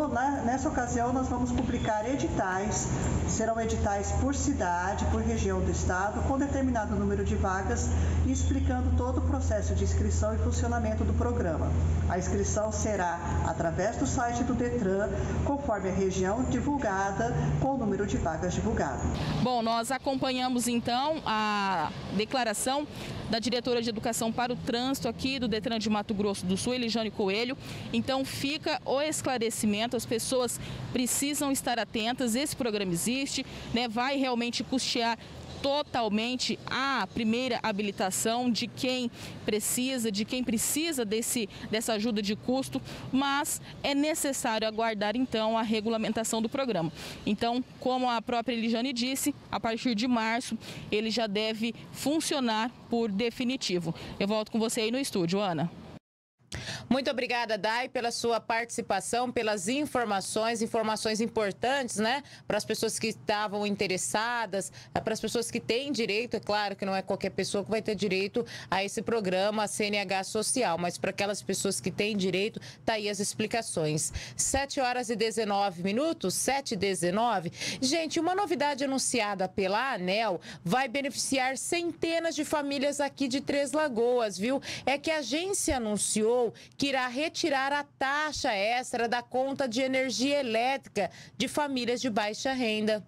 nessa ocasião nós vamos publicar editais, serão editais por cidade, por região do estado, com determinado número de vagas e explicando todo o processo de inscrição e funcionamento do programa. A inscrição será através do site do Detran, conforme a região divulgada, com o número de vagas divulgado. Bom, nós acompanhamos então a declaração da diretora de Educação para o Trânsito aqui do Detran de Mato Grosso do Sul, Elijane Coelho. Então fica o esclarecimento, as pessoas precisam estar atentas, esse programa existe, vai realmente custear totalmente a primeira habilitação de quem precisa dessa ajuda de custo, mas é necessário aguardar então a regulamentação do programa. Então, como a própria Elijane disse, a partir de março ele já deve funcionar por definitivo. Eu volto com você aí no estúdio, Ana. Muito obrigada, Dai, pela sua participação, pelas informações importantes, para as pessoas que estavam interessadas, para as pessoas que têm direito. É claro que não é qualquer pessoa que vai ter direito a esse programa, a CNH Social, mas para aquelas pessoas que têm direito, tá aí as explicações. 7h19, 7h19. Gente, uma novidade anunciada pela ANEEL vai beneficiar centenas de famílias aqui de Três Lagoas, viu? É que a agência anunciou que irá retirar a taxa extra da conta de energia elétrica de famílias de baixa renda.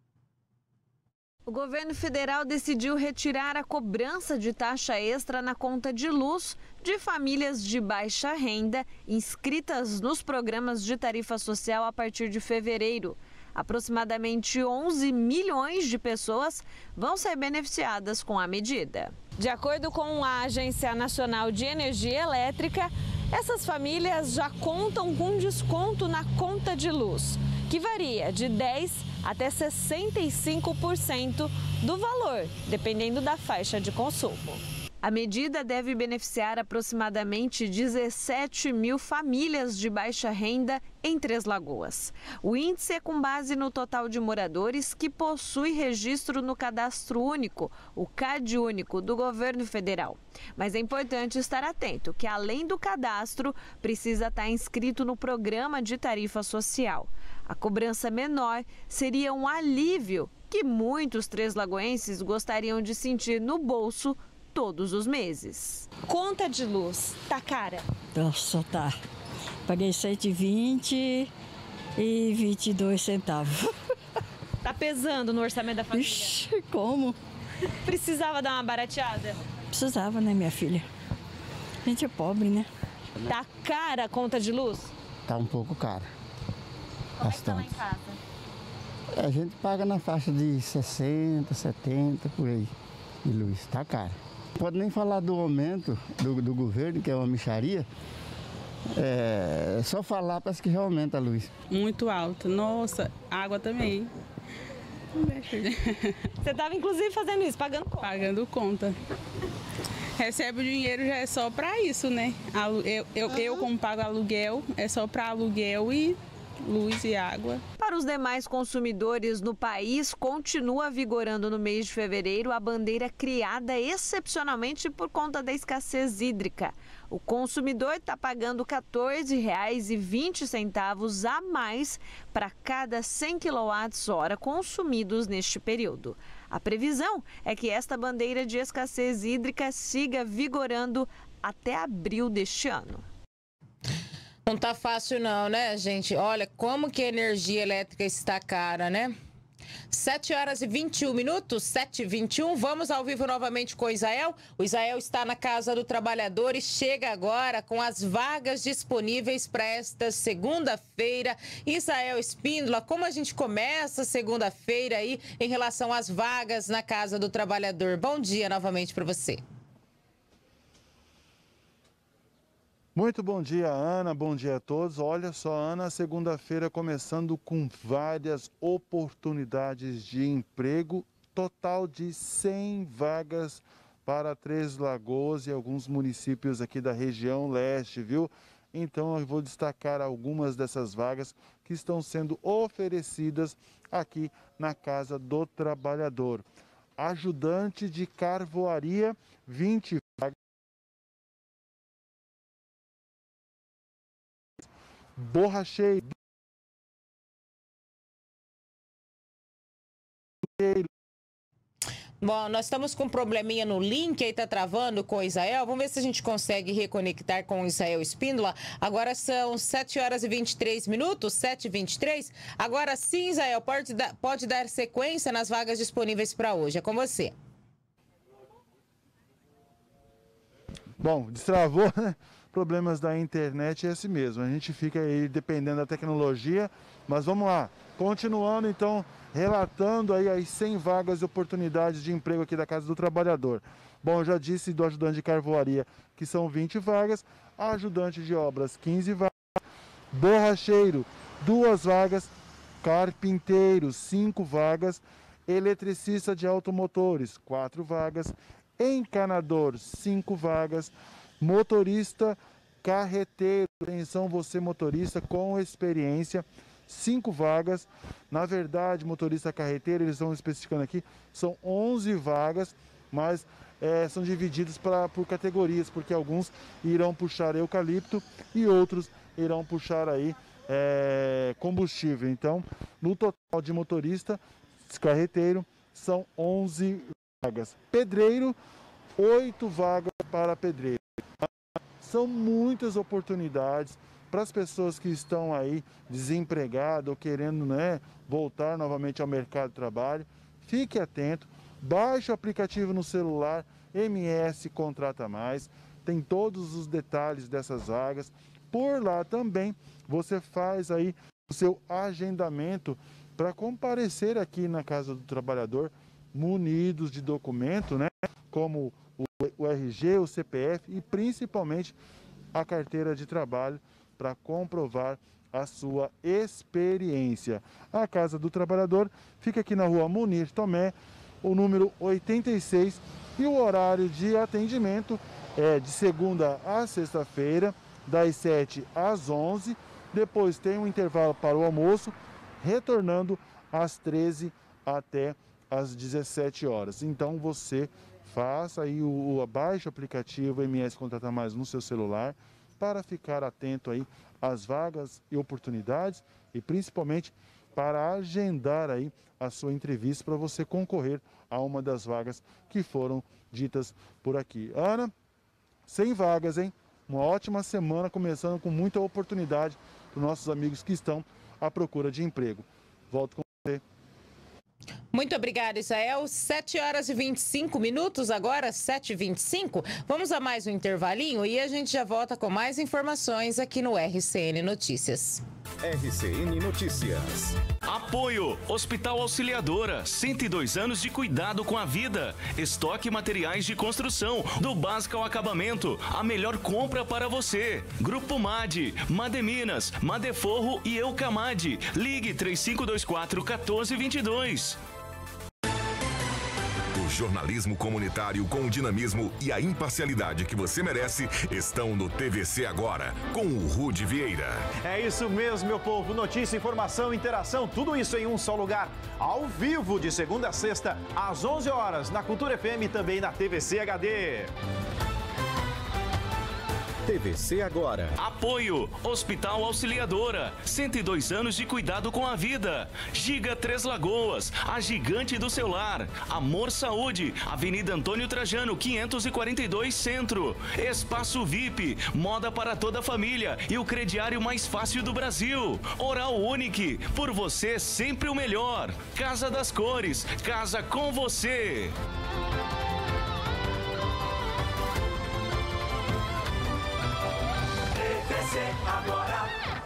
O governo federal decidiu retirar a cobrança de taxa extra na conta de luz de famílias de baixa renda inscritas nos programas de tarifa social a partir de fevereiro. Aproximadamente 11 milhões de pessoas vão ser beneficiadas com a medida. De acordo com a Agência Nacional de Energia Elétrica, essas famílias já contam com desconto na conta de luz, que varia de 10% até 65% do valor, dependendo da faixa de consumo. A medida deve beneficiar aproximadamente 17 mil famílias de baixa renda em Três Lagoas. O índice é com base no total de moradores que possui registro no Cadastro Único, o CadÚnico, do governo federal. Mas é importante estar atento que, além do cadastro, precisa estar inscrito no programa de tarifa social. A cobrança menor seria um alívio que muitos treslagoenses gostariam de sentir no bolso todos os meses. Conta de luz, tá cara? Nossa, tá. Paguei 120 e 22 centavos. Tá pesando no orçamento da família? Ixi, como? Precisava dar uma barateada? Precisava, né, minha filha? A gente é pobre, né? Tá cara a conta de luz? Tá um pouco cara. Como é que tá lá em casa? A gente paga na faixa de 60, 70, por aí, de luz. Tá caro. Pode nem falar do aumento do governo, que é uma mixaria. É só falar, parece que já aumenta a luz. Muito alto. Nossa, água também. Você estava inclusive fazendo isso, pagando conta? Pagando conta. Recebe o dinheiro já é só para isso, né? Eu como pago aluguel, é só para aluguel e luz e água. Para os demais consumidores no país, continua vigorando no mês de fevereiro a bandeira criada excepcionalmente por conta da escassez hídrica. O consumidor está pagando R$ 14,20 a mais para cada 100 kWh consumidos neste período. A previsão é que esta bandeira de escassez hídrica siga vigorando até abril deste ano. Não tá fácil não, né, gente? Olha, como que a energia elétrica está cara, né? 7h21, 7h21. Vamos ao vivo novamente com o Isael. O Isael está na Casa do Trabalhador e chega agora com as vagas disponíveis para esta segunda-feira. Isael Espíndola, como a gente começa segunda-feira aí em relação às vagas na Casa do Trabalhador? Bom dia novamente para você. Muito bom dia, Ana. Bom dia a todos. Olha só, Ana, segunda-feira começando com várias oportunidades de emprego, total de 100 vagas para Três Lagoas e alguns municípios aqui da região leste, viu? Então eu vou destacar algumas dessas vagas que estão sendo oferecidas aqui na Casa do Trabalhador. Ajudante de carvoaria, 20 vagas. Borracheiro. Bom, nós estamos com um probleminha no link, aí tá travando com o Isael. Vamos ver se a gente consegue reconectar com o Isael Espíndola. Agora são 7h23, 7h23. Agora sim, Isael, pode dar sequência nas vagas disponíveis para hoje. É com você. Bom, destravou, né? Problemas da internet é esse mesmo, a gente fica aí dependendo da tecnologia, mas vamos lá, continuando então, relatando aí as 100 vagas e oportunidades de emprego aqui da Casa do Trabalhador. Bom, eu já disse do ajudante de carvoaria que são 20 vagas, ajudante de obras 15 vagas, borracheiro 2 vagas, carpinteiro 5 vagas, eletricista de automotores 4 vagas, encanador 5 vagas, motorista carreteiro, atenção você motorista com experiência, 5 vagas. Na verdade, motorista carreteiro, eles estão especificando aqui, são 11 vagas, mas são divididos por categorias, porque alguns irão puxar eucalipto e outros irão puxar aí combustível. Então, no total de motorista carreteiro, são 11 vagas. Pedreiro, 8 vagas para pedreiro. São muitas oportunidades para as pessoas que estão aí desempregadas ou querendo, né, voltar novamente ao mercado de trabalho. Fique atento, baixe o aplicativo no celular, MS Contrata Mais, tem todos os detalhes dessas vagas. Por lá também você faz aí o seu agendamento para comparecer aqui na Casa do Trabalhador, munidos de documento, né, como o RG, o CPF e principalmente a carteira de trabalho para comprovar a sua experiência. A Casa do Trabalhador fica aqui na Rua Munir Tomé, o número 86, e o horário de atendimento é de segunda a sexta-feira, das 7 às 11, depois tem um intervalo para o almoço, retornando às 13 até às 17 horas. Então você faça aí baixe o aplicativo MS Contrata Mais no seu celular para ficar atento aí às vagas e oportunidades e principalmente para agendar aí a sua entrevista para você concorrer a uma das vagas que foram ditas por aqui. Ana, 100 vagas, hein? Uma ótima semana, começando com muita oportunidade para os nossos amigos que estão à procura de emprego. Volto com você. Muito obrigada, Israel. 7 horas e 25 minutos, agora 7h25. Vamos a mais um intervalinho e a gente já volta com mais informações aqui no RCN Notícias. RCN Notícias. Apoio Hospital Auxiliadora, 102 anos de cuidado com a vida. Estoque materiais de construção, do básico ao acabamento. A melhor compra para você. Grupo MAD, Mademinas, Madeforro e Eucamad. Ligue 3524-1422. O jornalismo comunitário com o dinamismo e a imparcialidade que você merece estão no TVC Agora, com o Rude Vieira. É isso mesmo, meu povo. Notícia, informação, interação, tudo isso em um só lugar. Ao vivo, de segunda a sexta, às 11 horas, na Cultura FM e também na TVC HD. TVC Agora. Apoio Hospital Auxiliadora, 102 anos de cuidado com a vida. Giga Três Lagoas, a gigante do seu lar. Amor Saúde, Avenida Antônio Trajano, 542 Centro. Espaço VIP, moda para toda a família e o crediário mais fácil do Brasil. Oral Unique, por você sempre o melhor. Casa das Cores, casa com você. Agora.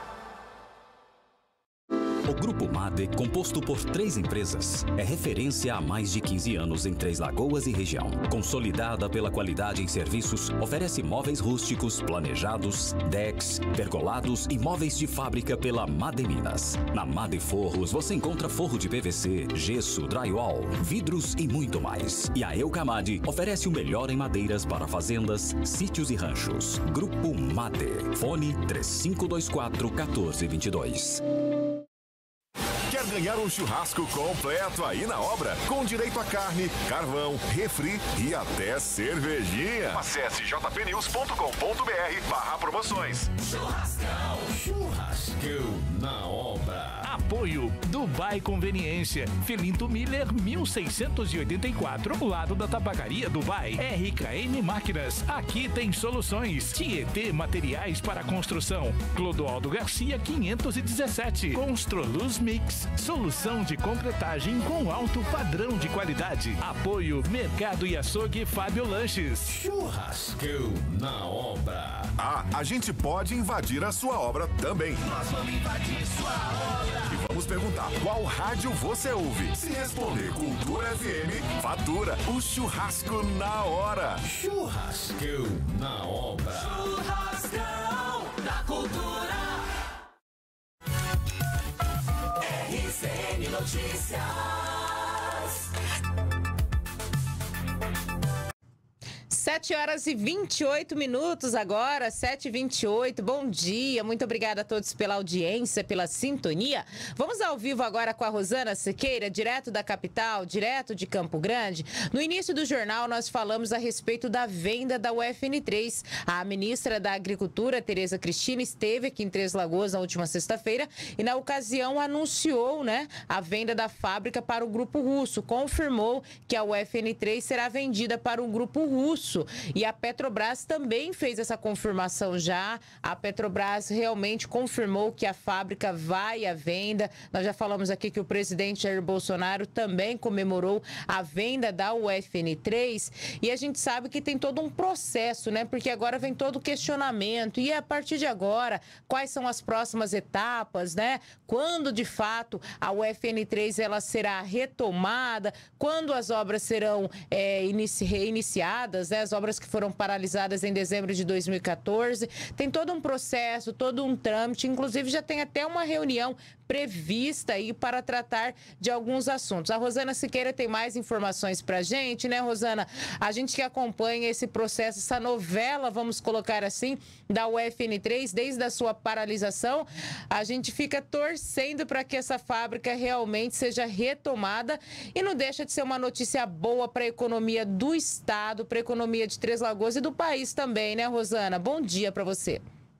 O Grupo MADE, composto por 3 empresas, é referência há mais de 15 anos em Três Lagoas e região. Consolidada pela qualidade em serviços, oferece móveis rústicos, planejados, decks, pergolados e móveis de fábrica pela MADE Minas. Na MADE Forros você encontra forro de PVC, gesso, drywall, vidros e muito mais. E a Eucamad oferece o melhor em madeiras para fazendas, sítios e ranchos. Grupo MADE. Fone 3524-1422. Quer ganhar um churrasco completo aí na obra? Com direito a carne, carvão, refri e até cervejinha. Acesse jpnews.com.br/promoções. Churrascão. Churrascão na obra. Apoio Dubai Conveniência, Filinto Miller 1684, lado da Tabacaria Dubai. RKM Máquinas, aqui tem soluções. Tietê Materiais para Construção, Clodoaldo Garcia 517. Construluz Mix, solução de concretagem com alto padrão de qualidade. Apoio Mercado e Açougue Fábio Lanches. Churrascão na obra. Ah, a gente pode invadir a sua obra também. Nós vamos invadir sua obra. E vamos perguntar qual rádio você ouve. Se responder Cultura FM, fatura o churrasco na hora. Churrascão na obra. Churrascão da Cultura. RCN Notícias. 7 horas e 28 minutos agora, 7h28. Bom dia, muito obrigada a todos pela audiência, pela sintonia. Vamos ao vivo agora com a Rosana Sequeira, direto da capital, direto de Campo Grande. No início do jornal, nós falamos a respeito da venda da UFN3. A ministra da Agricultura, Tereza Cristina, esteve aqui em Três Lagoas na última sexta-feira e, na ocasião, anunciou, a venda da fábrica para o Grupo Russo. Confirmou que a UFN3 será vendida para o Grupo Russo. E a Petrobras também fez essa confirmação já. A Petrobras realmente confirmou que a fábrica vai à venda. Nós já falamos aqui que o presidente Jair Bolsonaro também comemorou a venda da UFN3. E a gente sabe que tem todo um processo, porque agora vem todo o questionamento. E a partir de agora, quais são as próximas etapas, Quando, de fato, a UFN3 ela será retomada? Quando as obras serão reiniciadas, as obras que foram paralisadas em dezembro de 2014. Tem todo um processo, todo um trâmite, inclusive já tem até uma reunião prevista aí para tratar de alguns assuntos. A Rosana Siqueira tem mais informações para a gente, né, Rosana? A gente que acompanha esse processo, essa novela, vamos colocar assim, da UFN3, desde a sua paralisação, a gente fica torcendo para que essa fábrica realmente seja retomada e não deixa de ser uma notícia boa para a economia do estado, para a economia de Três Lagoas e do país também, né, Rosana? Bom dia para você.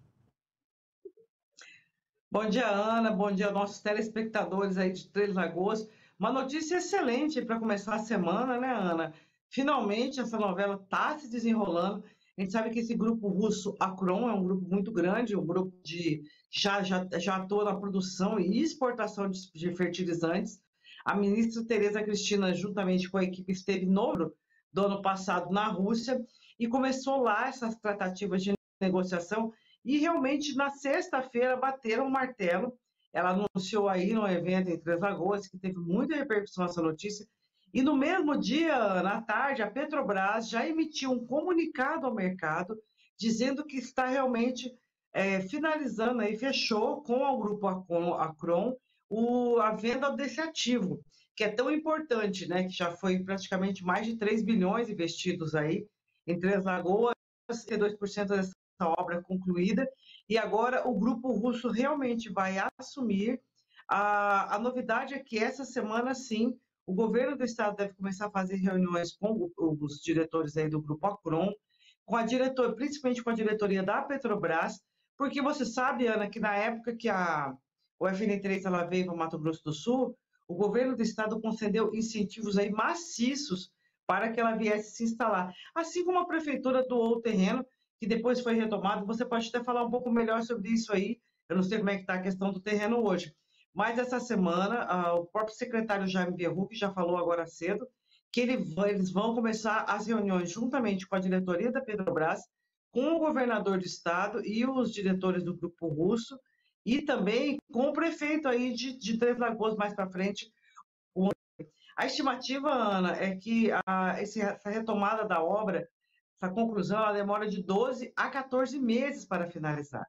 Bom dia, Ana. Bom dia aos nossos telespectadores aí de Três Lagoas. Uma notícia excelente para começar a semana, né, Ana? Finalmente, essa novela está se desenrolando. A gente sabe que esse grupo russo, Acron, é um grupo muito grande, um grupo de já atua na produção e exportação de fertilizantes. A ministra Tereza Cristina, juntamente com a equipe, esteve no do ano passado na Rússia e começou lá essas tratativas de negociação. E realmente, na sexta-feira, bateram o martelo. Ela anunciou aí no evento em Três Lagoas, que teve muita repercussão essa notícia. E no mesmo dia, na tarde, a Petrobras já emitiu um comunicado ao mercado, dizendo que está realmente finalizando, aí, fechou com o grupo Acron a venda desse ativo, que é tão importante, né, que já foi praticamente mais de 3 bilhões investidos aí em Três Lagoas, 62% dessa obra concluída, e agora o grupo russo realmente vai assumir. A novidade é que essa semana, sim, o governo do estado deve começar a fazer reuniões com os diretores aí do grupo Acron, principalmente com a diretoria da Petrobras, porque você sabe, Ana, que na época que a UFN3 ela veio para o Mato Grosso do Sul, o governo do estado concedeu incentivos aí maciços para que ela viesse se instalar, assim como a prefeitura doou o terreno, que depois foi retomado. Você pode até falar um pouco melhor sobre isso aí. Eu não sei como é que está a questão do terreno hoje. Mas essa semana, o próprio secretário Jaime Verruc já falou agora cedo que eles vão começar as reuniões juntamente com a diretoria da Petrobras, com o governador do estado e os diretores do grupo russo, e também com o prefeito aí de Três Lagoas mais para frente. A estimativa, Ana, é que essa retomada da obra, essa conclusão, ela demora de 12 a 14 meses para finalizar.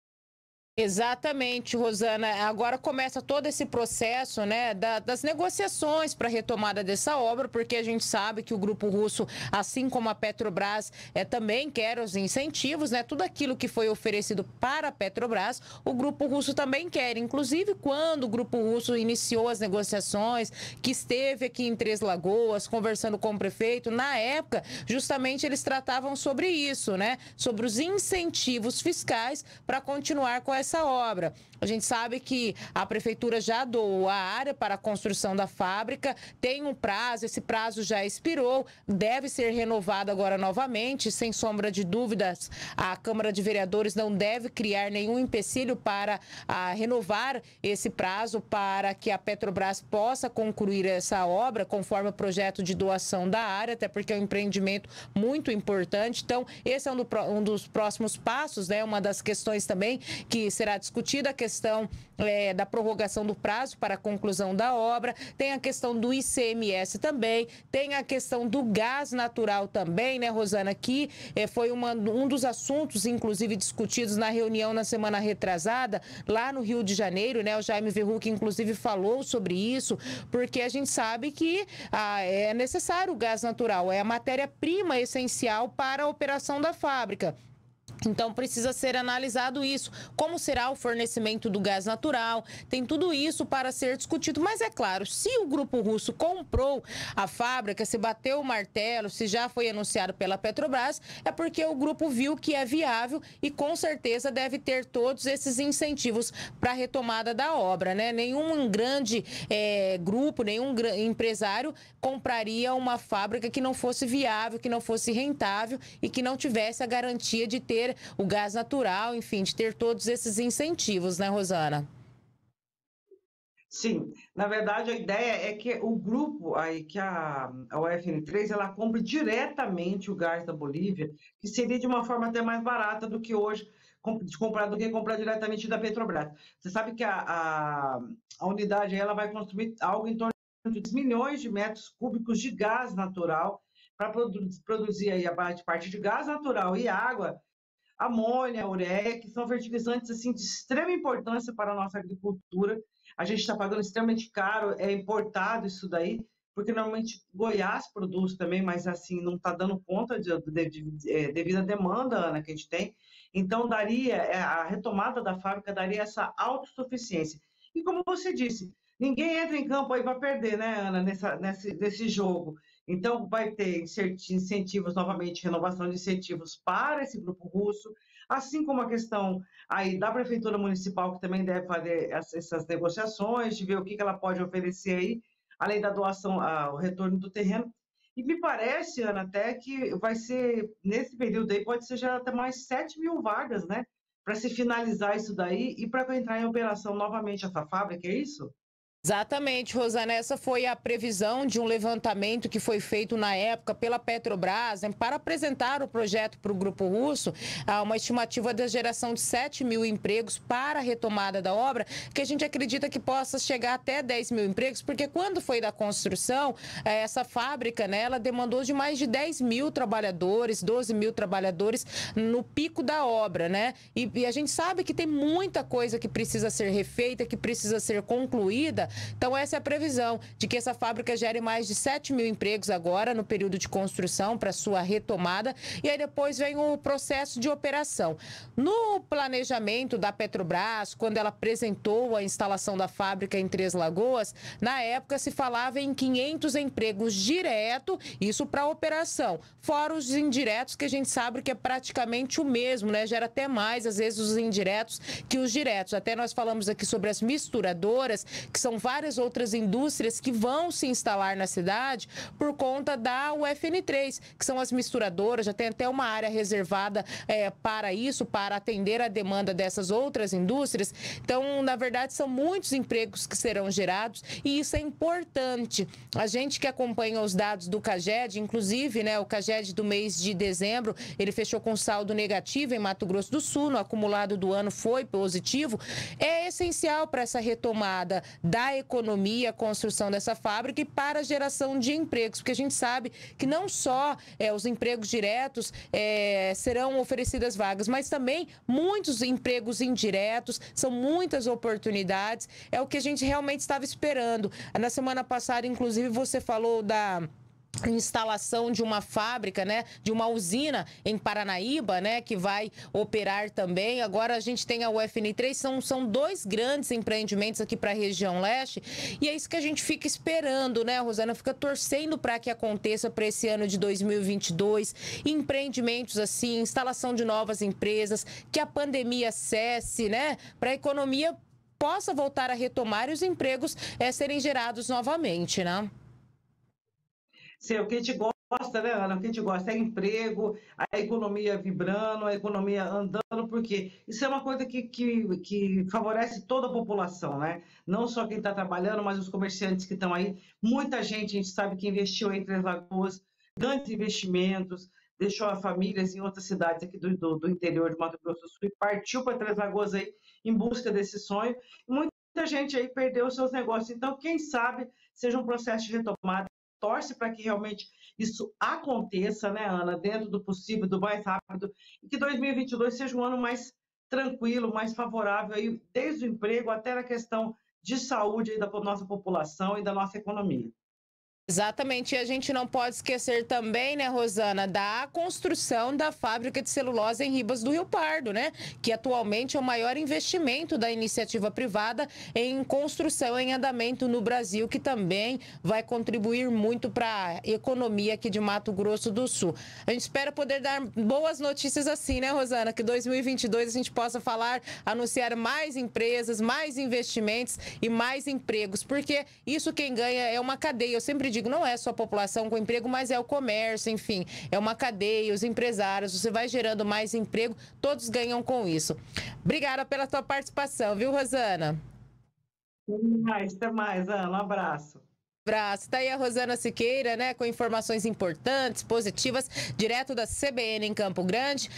Exatamente, Rosana. Agora começa todo esse processo, né, das negociações para a retomada dessa obra, porque a gente sabe que o grupo russo, assim como a Petrobras, também quer os incentivos, né, tudo aquilo que foi oferecido para a Petrobras, o grupo russo também quer. Inclusive, quando o grupo russo iniciou as negociações, que esteve aqui em Três Lagoas, conversando com o prefeito, na época, justamente eles tratavam sobre isso, né, sobre os incentivos fiscais para continuar com essa obra. A gente sabe que a prefeitura já doou a área para a construção da fábrica, tem um prazo, esse prazo já expirou, deve ser renovado agora novamente, sem sombra de dúvidas. A Câmara de Vereadores não deve criar nenhum empecilho para renovar esse prazo para que a Petrobras possa concluir essa obra conforme o projeto de doação da área, até porque é um empreendimento muito importante. Então, esse é um dos próximos passos, né? Uma das questões também que será discutida, a questão da prorrogação do prazo para a conclusão da obra, tem a questão do ICMS também, tem a questão do gás natural também, né, Rosana, que foi um dos assuntos, inclusive, discutidos na reunião na semana retrasada, lá no Rio de Janeiro, né, o Jaime Verruc, inclusive, falou sobre isso, porque a gente sabe que é necessário o gás natural, é a matéria-prima essencial para a operação da fábrica. Então, precisa ser analisado isso. Como será o fornecimento do gás natural? Tem tudo isso para ser discutido. Mas, é claro, se o grupo russo comprou a fábrica, se bateu o martelo, se já foi anunciado pela Petrobras, é porque o grupo viu que é viável e, com certeza, deve ter todos esses incentivos para a retomada da obra, né? Nenhum grande grupo, nenhum empresário compraria uma fábrica que não fosse viável, que não fosse rentável e que não tivesse a garantia de ter o gás natural, enfim, de ter todos esses incentivos, né, Rosana? Sim, na verdade a ideia é que o grupo aí, que a UFN3, ela compre diretamente o gás da Bolívia, que seria de uma forma até mais barata do que hoje, comprar diretamente da Petrobras. Você sabe que a unidade ela vai consumir algo em torno de 10 milhões de metros cúbicos de gás natural para produzir aí a partir de gás natural e água, amônia, ureia, que são fertilizantes assim, de extrema importância para a nossa agricultura. A gente está pagando extremamente caro, é importado isso daí, porque normalmente Goiás produz também, mas assim, não está dando conta devido à demanda, Ana, que a gente tem. Então, a retomada da fábrica daria essa autossuficiência. E como você disse, ninguém entra em campo aí para perder, né, Ana, nesse jogo. Então, vai ter incentivos, novamente, renovação de incentivos para esse grupo russo, assim como a questão aí da Prefeitura Municipal, que também deve fazer essas negociações, de ver o que ela pode oferecer aí, além da doação, o retorno do terreno. E me parece, Ana, até que vai ser, nesse período aí, pode ser já até mais 7 mil vagas, né? Para se finalizar isso daí e para entrar em operação novamente essa fábrica, é isso? Exatamente, Rosana, essa foi a previsão de um levantamento que foi feito na época pela Petrobras, né, para apresentar o projeto para o Grupo Russo, uma estimativa da geração de 7 mil empregos para a retomada da obra, que a gente acredita que possa chegar até 10 mil empregos, porque quando foi da construção, essa fábrica, né, ela demandou de mais de 10 mil trabalhadores, 12 mil trabalhadores no pico da obra, né? E a gente sabe que tem muita coisa que precisa ser refeita, que precisa ser concluída. Então, essa é a previsão de que essa fábrica gere mais de 7 mil empregos agora no período de construção para sua retomada. E aí depois vem o processo de operação. No planejamento da Petrobras, quando ela apresentou a instalação da fábrica em Três Lagoas, na época se falava em 500 empregos direto, isso para operação. Fora os indiretos, que a gente sabe que é praticamente o mesmo, né? Gera até mais, às vezes, os indiretos que os diretos. Até nós falamos aqui sobre as misturadoras, que são várias outras indústrias que vão se instalar na cidade por conta da UFN3, que são as misturadoras, já tem até uma área reservada para isso, para atender a demanda dessas outras indústrias. Então, na verdade, são muitos empregos que serão gerados e isso é importante. A gente que acompanha os dados do CAGED, inclusive, né, o CAGED do mês de dezembro, ele fechou com saldo negativo em Mato Grosso do Sul, no acumulado do ano foi positivo, é essencial para essa retomada da economia, a construção dessa fábrica e para a geração de empregos, porque a gente sabe que não só os empregos diretos serão oferecidas vagas, mas também muitos empregos indiretos, são muitas oportunidades, é o que a gente realmente estava esperando. Na semana passada, inclusive, você falou da instalação de uma fábrica, né, de uma usina em Paranaíba, né, que vai operar também. Agora a gente tem a UFN3, são dois grandes empreendimentos aqui para a região leste, e é isso que a gente fica esperando, né, Rosana, fica torcendo para que aconteça para esse ano de 2022, empreendimentos assim, instalação de novas empresas, que a pandemia cesse, né, para a economia possa voltar a retomar e os empregos serem gerados novamente, né? Sim, o que a gente gosta, né, Ana? O que a gente gosta é emprego, a economia vibrando, a economia andando, porque isso é uma coisa que favorece toda a população, né? Não só quem está trabalhando, mas os comerciantes que estão aí. Muita gente, a gente sabe que investiu em Três Lagoas, grandes investimentos, deixou as famílias em outras cidades aqui do interior de Mato Grosso do Sul e partiu para Três Lagoas aí em busca desse sonho. Muita gente aí perdeu os seus negócios. Então, quem sabe seja um processo de retomada. Torce para que realmente isso aconteça, né, Ana, dentro do possível, do mais rápido, e que 2022 seja um ano mais tranquilo, mais favorável, aí, desde o emprego até a questão de saúde aí da nossa população e da nossa economia. Exatamente, e a gente não pode esquecer também, né, Rosana, da construção da fábrica de celulose em Ribas do Rio Pardo, né, que atualmente é o maior investimento da iniciativa privada em construção em andamento no Brasil, que também vai contribuir muito para a economia aqui de Mato Grosso do Sul. A gente espera poder dar boas notícias assim, né, Rosana, que 2022 a gente possa falar, anunciar mais empresas, mais investimentos e mais empregos, porque isso quem ganha é uma cadeia. Eu sempre digo, não é só a população com emprego, mas é o comércio, enfim, é uma cadeia, os empresários, você vai gerando mais emprego, todos ganham com isso. Obrigada pela tua participação, viu, Rosana? Até mais, Ana, um abraço. Abraço. Está aí a Rosana Siqueira, né, com informações importantes, positivas, direto da CBN em Campo Grande.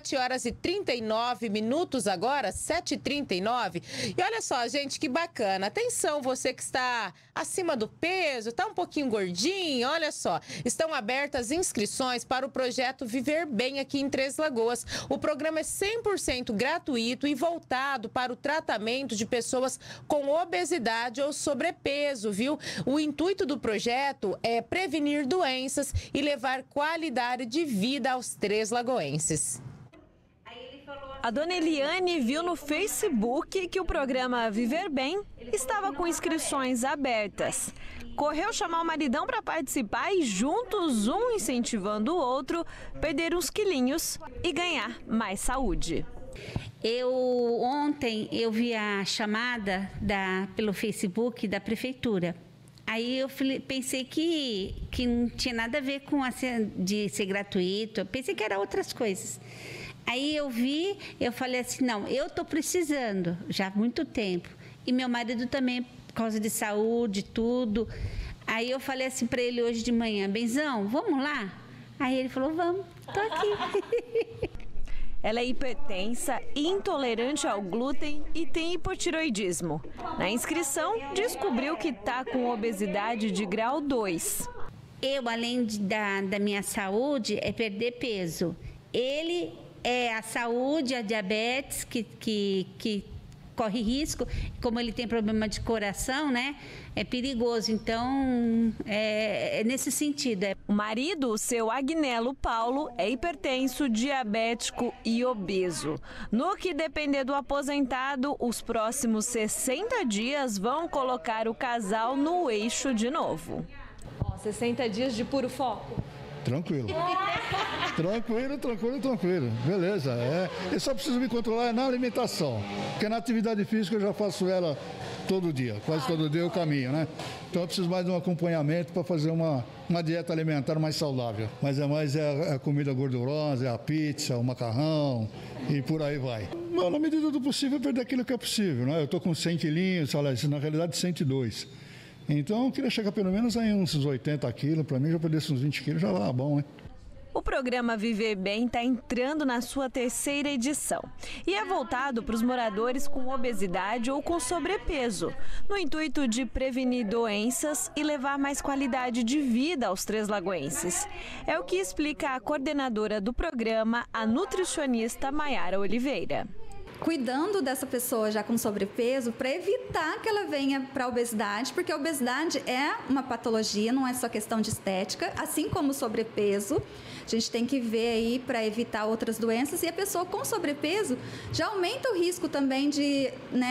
7h39 agora, 7h39. E olha só, gente, que bacana. Atenção, você que está acima do peso, está um pouquinho gordinho, olha só. Estão abertas inscrições para o projeto Viver Bem aqui em Três Lagoas. O programa é 100% gratuito e voltado para o tratamento de pessoas com obesidade ou sobrepeso, viu? O intuito do projeto é prevenir doenças e levar qualidade de vida aos três lagoenses. A dona Eliane viu no Facebook que o programa Viver Bem estava com inscrições abertas. Correu chamar o maridão para participar e juntos, um incentivando o outro, perder uns quilinhos e ganhar mais saúde. Ontem eu vi a chamada pelo Facebook da prefeitura. Aí eu pensei que não tinha nada a ver com de ser gratuito, eu pensei que era outras coisas. Aí eu vi, eu falei assim, não, eu estou precisando já há muito tempo. E meu marido também, por causa de saúde, tudo. Aí eu falei assim para ele hoje de manhã, Benzão, vamos lá? Aí ele falou, vamos, estou aqui. Ela é hipertensa, intolerante ao glúten e tem hipotiroidismo. Na inscrição, descobriu que está com obesidade de grau 2. Eu, além da minha saúde, é perder peso. Ele é a saúde, a diabetes, que corre risco, como ele tem problema de coração, né? É perigoso, então é nesse sentido. O marido, o seu Agnello Paulo, é hipertenso, diabético e obeso. No que depender do aposentado, os próximos 60 dias vão colocar o casal no eixo de novo. 60 dias de puro foco. Tranquilo. Tranquilo. Beleza. Eu só preciso me controlar na alimentação. Porque na atividade física eu já faço ela todo dia. Quase todo dia eu caminho, né? Então eu preciso mais de um acompanhamento para fazer uma dieta alimentar mais saudável. Mas a comida gordurosa, é a pizza, o macarrão e por aí vai. Mas, na medida do possível, perder aquilo que é possível, né? Eu estou com 100 quilinhos, na realidade 102. Então, eu queria chegar pelo menos a uns 80 quilos. Para mim, já perdesse uns 20 quilos, já lá, bom, hein? O programa Viver Bem está entrando na sua 3ª edição e é voltado para os moradores com obesidade ou com sobrepeso, no intuito de prevenir doenças e levar mais qualidade de vida aos três lagoenses. É o que explica a coordenadora do programa, a nutricionista Maiara Oliveira. Cuidando dessa pessoa já com sobrepeso para evitar que ela venha para a obesidade, porque a obesidade é uma patologia, não é só questão de estética, assim como o sobrepeso. A gente tem que ver aí para evitar outras doenças e a pessoa com sobrepeso já aumenta o risco também de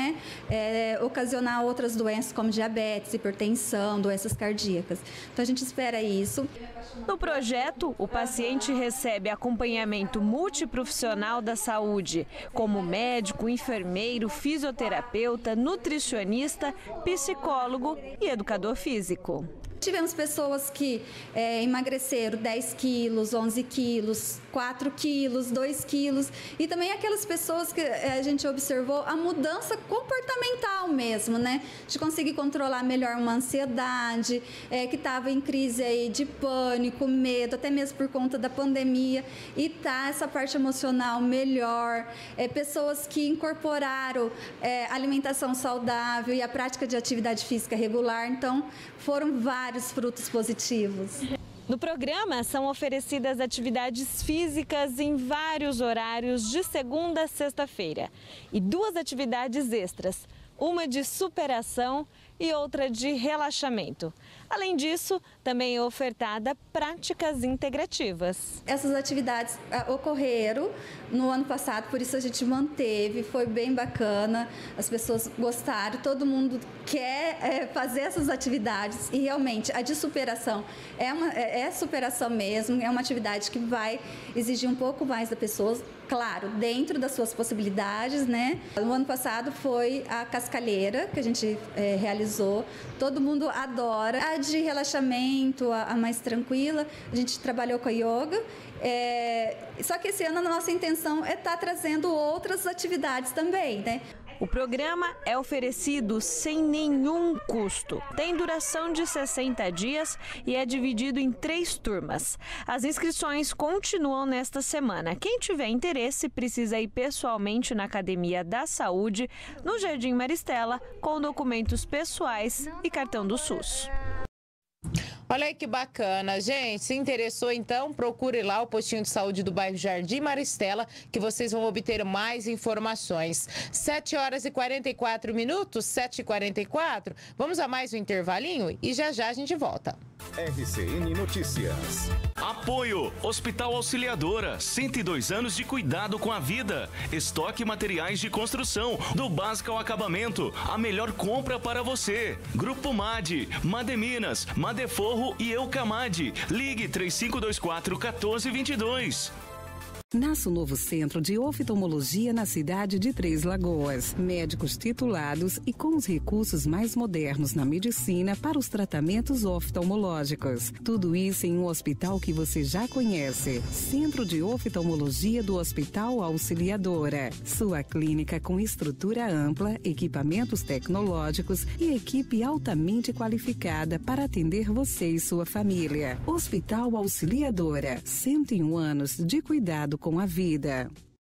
ocasionar outras doenças como diabetes, hipertensão, doenças cardíacas. Então a gente espera isso. No projeto, o paciente recebe acompanhamento multiprofissional da saúde, como médico, enfermeiro, fisioterapeuta, nutricionista, psicólogo e educador físico. Tivemos pessoas que emagreceram 10 quilos, 11 quilos, 4 quilos, 2 quilos. E também aquelas pessoas que a gente observou a mudança comportamental mesmo, né? De conseguir controlar melhor uma ansiedade, que estava em crise aí de pânico, medo, até mesmo por conta da pandemia. E tá essa parte emocional melhor. Pessoas que incorporaram alimentação saudável e a prática de atividade física regular. Então, foram vários frutos positivos. No programa são oferecidas atividades físicas em vários horários de segunda a sexta-feira e 2 atividades extras, uma de superação e outra de relaxamento. Além disso, também é ofertada práticas integrativas. Essas atividades ocorreram no ano passado, por isso a gente manteve, foi bem bacana, as pessoas gostaram, todo mundo quer fazer essas atividades e realmente a de superação é superação mesmo, é uma atividade que vai exigir um pouco mais da pessoa, claro, dentro das suas possibilidades, né? No ano passado foi a cascalheira que a gente realizou, todo mundo adora. A de relaxamento, a mais tranquila, a gente trabalhou com a yoga. Só que esse ano a nossa intenção é estar trazendo outras atividades também, né? O programa é oferecido sem nenhum custo. Tem duração de 60 dias e é dividido em 3 turmas. As inscrições continuam nesta semana. Quem tiver interesse precisa ir pessoalmente na Academia da Saúde, no Jardim Maristela, com documentos pessoais e cartão do SUS. Olha aí que bacana, gente. Se interessou, então, procure lá o postinho de saúde do bairro Jardim Maristela, que vocês vão obter mais informações. 7 horas e 44 minutos, 7h44. Vamos a mais um intervalinho e já já a gente volta. RCN Notícias. Apoio Hospital Auxiliadora, 102 anos de cuidado com a vida. Estoque materiais de construção, do básico ao acabamento. A melhor compra para você. Grupo MAD, Mademinas, Madeforro e Eucamad. Ligue 3524-1422. Nasce o novo centro de oftalmologia na cidade de Três Lagoas. Médicos titulados e com os recursos mais modernos na medicina para os tratamentos oftalmológicos. Tudo isso em um hospital que você já conhece. Centro de Oftalmologia do Hospital Auxiliadora. Sua clínica com estrutura ampla, equipamentos tecnológicos e equipe altamente qualificada para atender você e sua família. Hospital Auxiliadora. 101 anos de cuidado com a vida.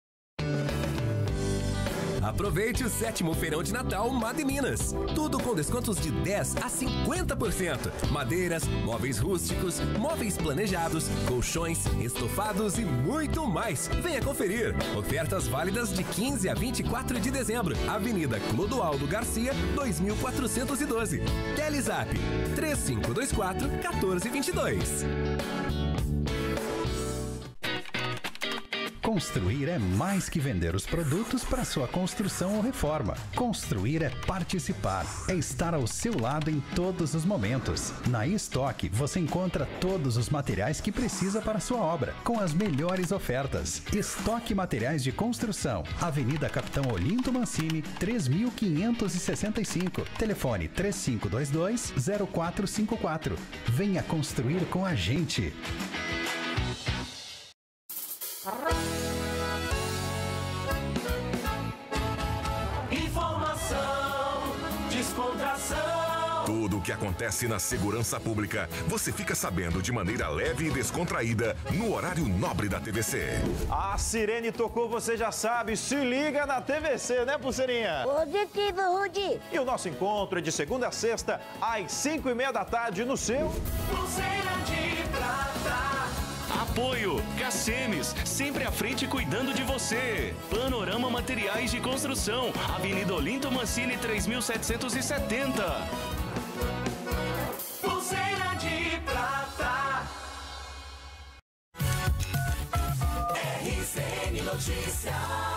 Aproveite o 7º Feirão de Natal Mademinas. Tudo com descontos de 10% a 50%. Madeiras, móveis rústicos, móveis planejados, colchões, estofados e muito mais. Venha conferir. Ofertas válidas de 15 a 24 de dezembro. Avenida Clodoaldo Garcia, 2412. Telezap 3524-1422. Construir é mais que vender os produtos para sua construção ou reforma. Construir é participar, é estar ao seu lado em todos os momentos. Na estoque você encontra todos os materiais que precisa para sua obra, com as melhores ofertas. Estoque Materiais de Construção, Avenida Capitão Olinto Mancini, 3565. Telefone 3522-0454. Venha construir com a gente. Informação, descontração. Tudo o que acontece na segurança pública, você fica sabendo de maneira leve e descontraída no horário nobre da TVC. A sirene tocou, você já sabe, se liga na TVC, né, Pulseirinha? Positivo, Rudi. E o nosso encontro é de segunda a sexta, às 5h30 da tarde no seu... Pulseira de prata. Apoio Cacemes, sempre à frente cuidando de você. Panorama Materiais de Construção, Avenida Olinto Mancini 3770. Pulseira de prata. RCN Notícias.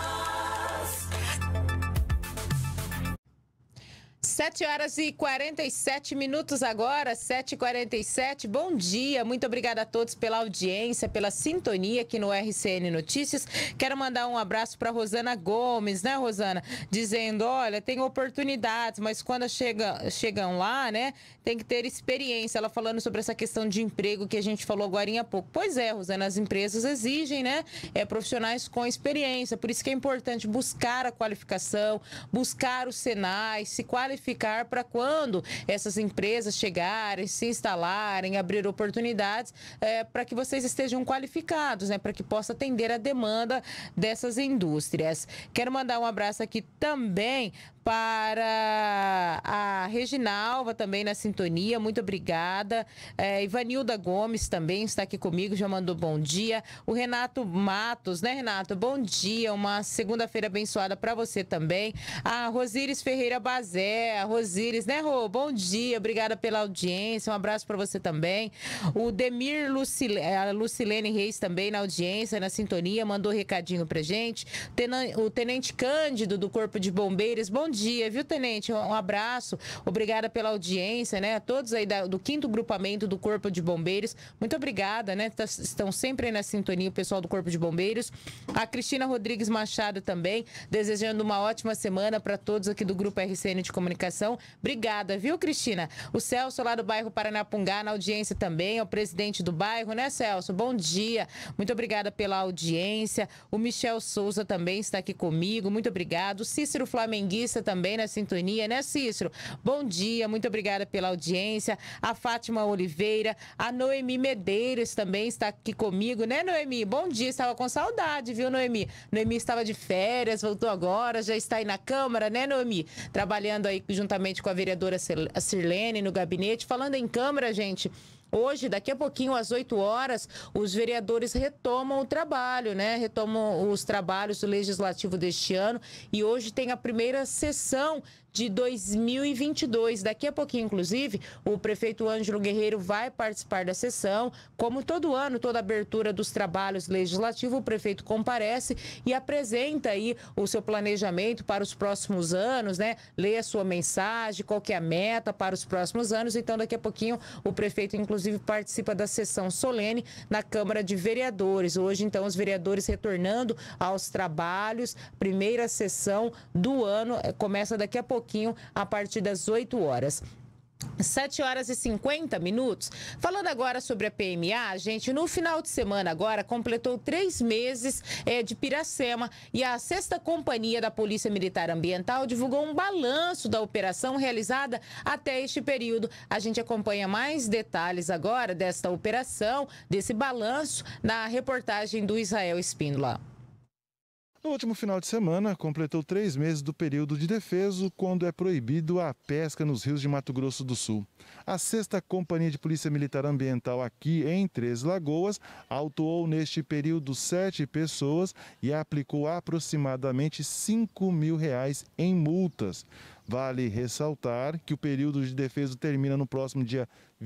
7 horas e 47 minutos agora, 7h47. Bom dia, muito obrigada a todos pela audiência, pela sintonia aqui no RCN Notícias. Quero mandar um abraço para Rosana Gomes, né, Rosana? Dizendo, olha, tem oportunidades, mas quando chegam lá, né, tem que ter experiência. Ela falando sobre essa questão de emprego que a gente falou agora há pouco. Pois é, Rosana, as empresas exigem, né, profissionais com experiência. Por isso que é importante buscar a qualificação, buscar os Senai, se qualificar para quando essas empresas chegarem, se instalarem, abrir oportunidades, para que vocês estejam qualificados, né, para que possa atender a demanda dessas indústrias. Quero mandar um abraço aqui também para a Reginalva, também na sintonia, muito obrigada. Ivanilda Gomes também está aqui comigo, já mandou bom dia. O Renato Matos, né, Renato? Bom dia, uma segunda-feira abençoada para você também. A Rosíris Ferreira Bazé, a Rosíris, né, Rô? Bom dia, obrigada pela audiência, um abraço para você também. O Demir Lucilene Reis também na audiência, na sintonia, mandou recadinho pra gente. O Tenente Cândido do Corpo de Bombeiros, bom dia, viu, Tenente? Um abraço, obrigada pela audiência, né? A todos aí do 5º grupamento do Corpo de Bombeiros, muito obrigada, né? Estão sempre aí na sintonia o pessoal do Corpo de Bombeiros. A Cristina Rodrigues Machado também, desejando uma ótima semana para todos aqui do Grupo RCN de Comunicação. Obrigada, viu, Cristina? O Celso lá do bairro Paranapungá na audiência também, é o presidente do bairro, né, Celso? Bom dia, muito obrigada pela audiência. O Michel Souza também está aqui comigo, muito obrigado. O Cícero Flamenguista também na sintonia, né, Cícero? Bom dia, muito obrigada pela audiência. A Fátima Oliveira, a Noemi Medeiros também está aqui comigo, né, Noemi? Bom dia, estava com saudade, viu, Noemi? Noemi estava de férias, voltou agora, já está aí na Câmara, né, Noemi? Trabalhando aí juntamente com a vereadora Sirlene no gabinete. Falando em Câmara, gente, hoje, daqui a pouquinho, às 8 horas, os vereadores retomam o trabalho, né? Retomam os trabalhos do Legislativo deste ano e hoje tem a primeira sessão de 2022. Daqui a pouquinho, inclusive, o prefeito Ângelo Guerreiro vai participar da sessão. Como todo ano, toda abertura dos trabalhos legislativos, o prefeito comparece e apresenta aí o seu planejamento para os próximos anos, né? Lê a sua mensagem, qual que é a meta para os próximos anos. Então, daqui a pouquinho, o prefeito, inclusive, participa da sessão solene na Câmara de Vereadores. Hoje, então, os vereadores retornando aos trabalhos. Primeira sessão do ano começa daqui a pouquinho, a partir das 8 horas. 7 horas e 50 minutos. Falando agora sobre a PMA, gente, no final de semana agora completou 3 meses de Piracema e a 6ª Companhia da Polícia Militar Ambiental divulgou um balanço da operação realizada até este período. A gente acompanha mais detalhes agora desta operação, desse balanço, na reportagem do Israel Espíndola. No último final de semana, completou 3 meses do período de defeso, quando é proibido a pesca nos rios de Mato Grosso do Sul. A 6ª Companhia de Polícia Militar Ambiental aqui em Três Lagoas autuou neste período 7 pessoas e aplicou aproximadamente R$5 mil em multas. Vale ressaltar que o período de defeso termina no próximo dia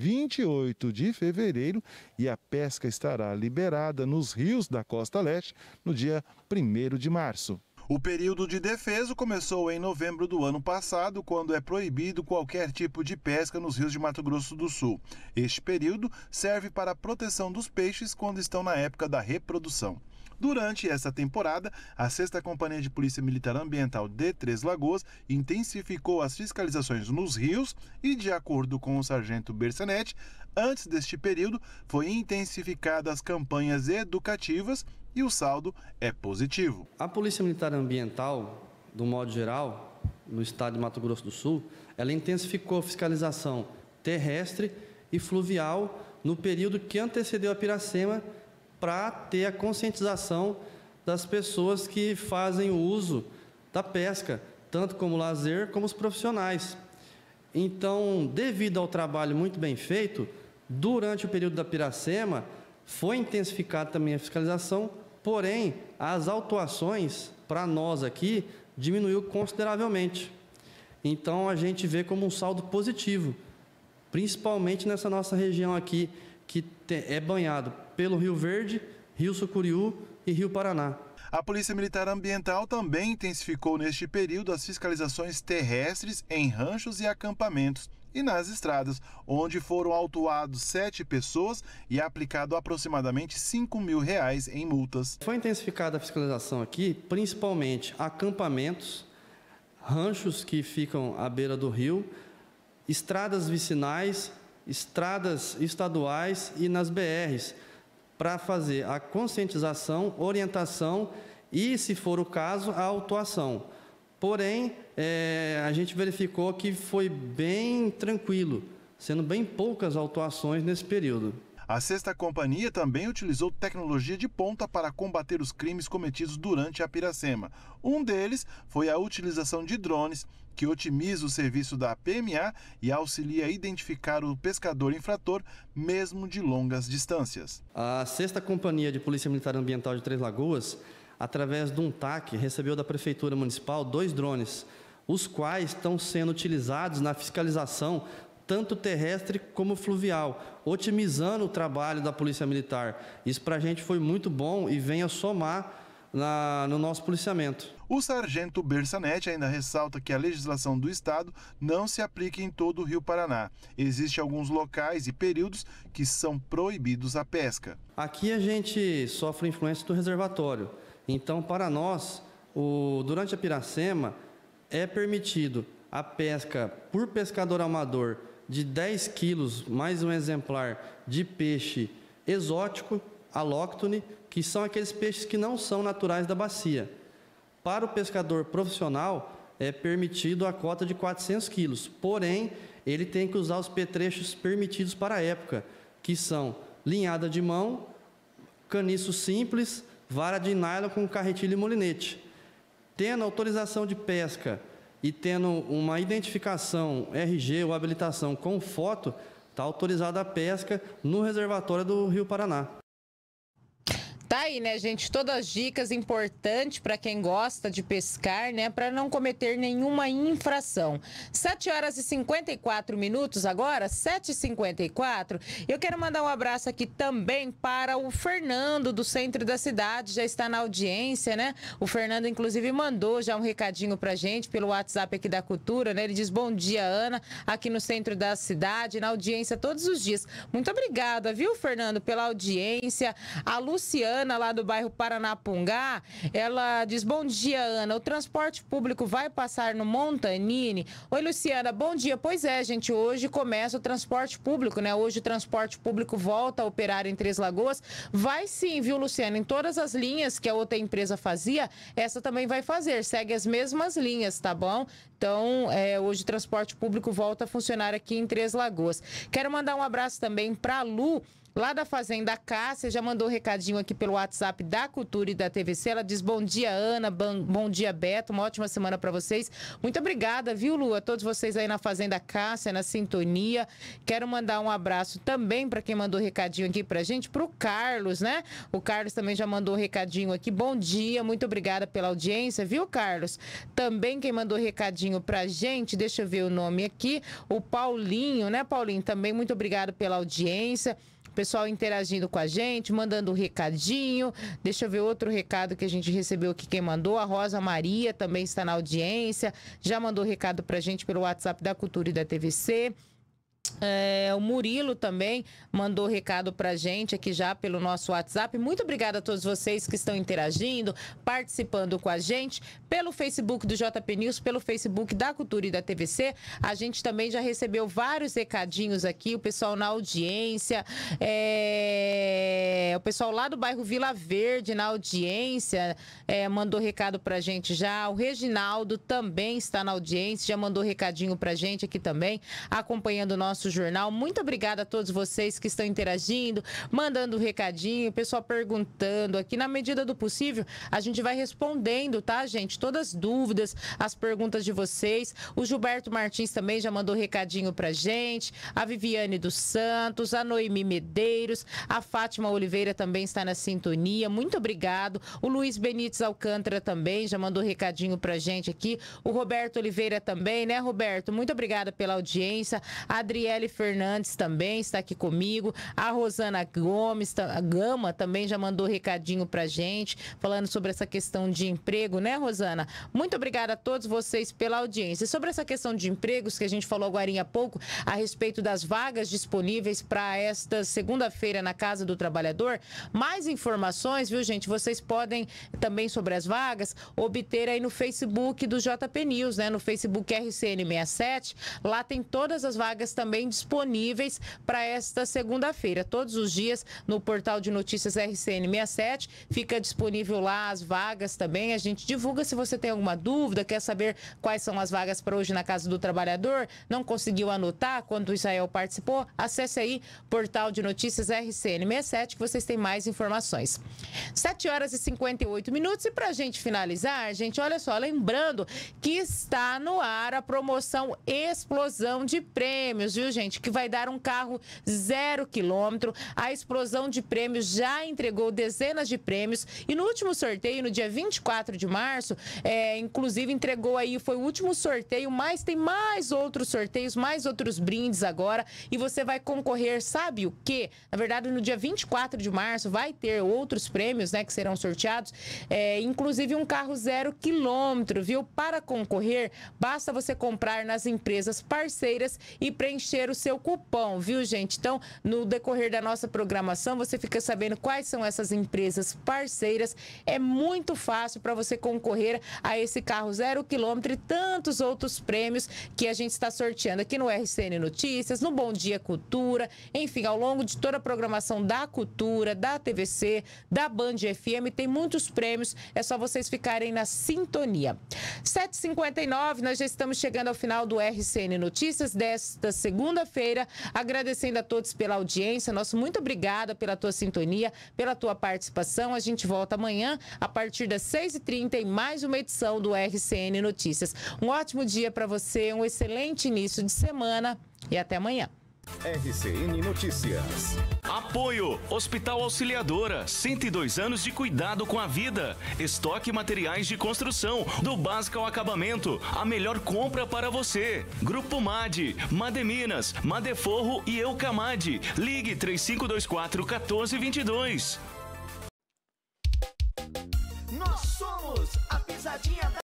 28 de fevereiro e a pesca estará liberada nos rios da Costa Leste no dia 1º de março. O período de defeso começou em novembro do ano passado, quando é proibido qualquer tipo de pesca nos rios de Mato Grosso do Sul. Este período serve para a proteção dos peixes quando estão na época da reprodução. Durante essa temporada, a 6ª Companhia de Polícia Militar Ambiental de Três Lagoas intensificou as fiscalizações nos rios e, de acordo com o sargento Bersanete, antes deste período, foi intensificadas as campanhas educativas e o saldo é positivo. A Polícia Militar Ambiental, do modo geral, no estado de Mato Grosso do Sul, ela intensificou a fiscalização terrestre e fluvial no período que antecedeu a Piracema, para ter a conscientização das pessoas que fazem o uso da pesca, tanto como lazer como os profissionais. Então, devido ao trabalho muito bem feito, durante o período da Piracema, foi intensificada também a fiscalização, porém, as autuações, para nós aqui, diminuiu consideravelmente. Então, a gente vê como um saldo positivo, principalmente nessa nossa região aqui, que é banhado pelo Rio Verde, Rio Sucuriú e Rio Paraná. A Polícia Militar Ambiental também intensificou neste período as fiscalizações terrestres em ranchos e acampamentos e nas estradas, onde foram autuados 7 pessoas e aplicado aproximadamente R$5 mil em multas. Foi intensificada a fiscalização aqui, principalmente acampamentos, ranchos que ficam à beira do rio, estradas vicinais, estradas estaduais e nas BRs, para fazer a conscientização, orientação e, se for o caso, a autuação. Porém, a gente verificou que foi bem tranquilo, sendo bem poucas autuações nesse período. A 6ª Companhia também utilizou tecnologia de ponta para combater os crimes cometidos durante a Piracema. Um deles foi a utilização de drones, que otimiza o serviço da PMA e auxilia a identificar o pescador infrator, mesmo de longas distâncias. A 6ª Companhia de Polícia Militar Ambiental de Três Lagoas, através de um TAC, recebeu da Prefeitura Municipal 2 drones, os quais estão sendo utilizados na fiscalização tanto terrestre como fluvial, otimizando o trabalho da Polícia Militar. Isso para a gente foi muito bom e vem a somar no nosso policiamento. O sargento Bersanetti ainda ressalta que a legislação do estado não se aplica em todo o Rio Paraná. Existem alguns locais e períodos que são proibidos a pesca. Aqui a gente sofre influência do reservatório. Então, para nós, durante a Piracema, é permitido a pesca por pescador amador de 10 quilos, mais um exemplar de peixe exótico, alóctone, que são aqueles peixes que não são naturais da bacia. Para o pescador profissional, é permitido a cota de 400 quilos, porém, ele tem que usar os petrechos permitidos para a época, que são linhada de mão, caniço simples, vara de nylon com carretilho e molinete. Tendo autorização de pesca e tendo uma identificação RG ou habilitação com foto, está autorizada a pesca no reservatório do Rio Paraná. Tá aí, né, gente? Todas as dicas importantes para quem gosta de pescar, né? Para não cometer nenhuma infração. 7h54 agora, 7h54. Eu quero mandar um abraço aqui também para o Fernando, do centro da cidade. Já está na audiência, né? O Fernando, inclusive, mandou já um recadinho pra gente pelo WhatsApp aqui da Cultura, né? Ele diz: bom dia, Ana, aqui no centro da cidade, na audiência todos os dias. Muito obrigada, viu, Fernando, pela audiência. A Luciana, lá do bairro Paranapungá, ela diz: bom dia, Ana, o transporte público vai passar no Montanini? Oi, Luciana, bom dia. Pois é, gente, hoje começa o transporte público, né? Hoje o transporte público volta a operar em Três Lagoas. Vai sim, viu, Luciana? Em todas as linhas que a outra empresa fazia, essa também vai fazer, segue as mesmas linhas, tá bom? Então, hoje o transporte público volta a funcionar aqui em Três Lagoas. Quero mandar um abraço também para a Lu, lá da Fazenda Cássia, já mandou um recadinho aqui pelo WhatsApp da Cultura e da TVC. Ela diz: bom dia, Ana, bom dia, Beto, uma ótima semana para vocês. Muito obrigada, viu, Lu, a todos vocês aí na Fazenda Cássia, na sintonia. Quero mandar um abraço também para quem mandou recadinho aqui pra gente, pro Carlos, né? O Carlos também já mandou um recadinho aqui. Bom dia, muito obrigada pela audiência, viu, Carlos? Também quem mandou recadinho pra gente, deixa eu ver o nome aqui, o Paulinho, né, Paulinho? Também muito obrigado pela audiência. Pessoal interagindo com a gente, mandando um recadinho. Deixa eu ver outro recado que a gente recebeu aqui, quem mandou. A Rosa Maria também está na audiência. Já mandou recado pra gente pelo WhatsApp da Cultura e da TVC. O Murilo também mandou recado pra gente aqui já pelo nosso WhatsApp. Muito obrigada a todos vocês que estão interagindo, participando com a gente pelo Facebook do JP News, pelo Facebook da Cultura e da TVC. A gente também já recebeu vários recadinhos aqui, o pessoal na audiência, o pessoal lá do bairro Vila Verde na audiência, mandou recado pra gente já. O Reginaldo também está na audiência, já mandou recadinho pra gente aqui também, acompanhando o nosso jornal. Muito obrigada a todos vocês que estão interagindo, mandando recadinho, o pessoal perguntando aqui. Na medida do possível, a gente vai respondendo, tá, gente? Todas as dúvidas, as perguntas de vocês. O Gilberto Martins também já mandou recadinho pra gente. A Viviane dos Santos, a Noemi Medeiros, a Fátima Oliveira também está na sintonia. Muito obrigado. O Luiz Benites Alcântara também já mandou recadinho pra gente aqui. O Roberto Oliveira também, né, Roberto? Muito obrigada pela audiência. A Adriele Fernandes também está aqui comigo. A Rosana Gomes, a Gama, também já mandou recadinho pra gente, falando sobre essa questão de emprego, né, Rosana? Muito obrigada a todos vocês pela audiência. Sobre essa questão de empregos que a gente falou agora há pouco, a respeito das vagas disponíveis para esta segunda-feira na Casa do Trabalhador, mais informações, viu, gente? Vocês podem também sobre as vagas obter aí no Facebook do JP News, né? No Facebook RCN67, lá tem todas as vagas também disponíveis para esta segunda-feira. Todos os dias no portal de notícias RCN67 fica disponível lá as vagas também. A gente divulga. Se você tem alguma dúvida, quer saber quais são as vagas para hoje na Casa do Trabalhador, não conseguiu anotar quando o Israel participou, acesse aí portal de notícias RCN67 que vocês têm mais informações. 7h58 e para a gente finalizar, gente, olha só, lembrando que está no ar a promoção Explosão de Prêmios, viu, gente? Que vai dar um carro 0 quilômetro. A explosão de prêmios já entregou dezenas de prêmios e no último sorteio, no dia 24 de março, inclusive entregou aí, foi o último sorteio, mas tem mais outros sorteios, mais outros brindes agora e você vai concorrer, sabe o quê? Na verdade, no dia 24 de março vai ter outros prêmios, né, que serão sorteados, inclusive um carro 0 quilômetro, viu? Para concorrer, basta você comprar nas empresas parceiras e preencher o seu cupom, viu, gente? Então, no decorrer da nossa programação, você fica sabendo quais são essas empresas parceiras. É muito fácil para você concorrer a esse carro 0 quilômetro e tantos outros prêmios que a gente está sorteando aqui no RCN Notícias, no Bom Dia Cultura, enfim, ao longo de toda a programação da Cultura, da TVC, da Band FM, tem muitos prêmios, é só vocês ficarem na sintonia. 7h59, nós já estamos chegando ao final do RCN Notícias desta segunda-feira, agradecendo a todos pela audiência, nosso muito obrigada pela tua sintonia, pela tua participação, a gente volta amanhã a partir das 6h30 em mais uma edição do RCN Notícias. Um ótimo dia para você, um excelente início de semana e até amanhã. RCN Notícias. Apoio Hospital Auxiliadora, 102 anos de cuidado com a vida. Estoque materiais de construção, do básico ao acabamento. A melhor compra para você. Grupo MAD, Mademinas, Madeforro e Eucamade. Ligue 3524 1422.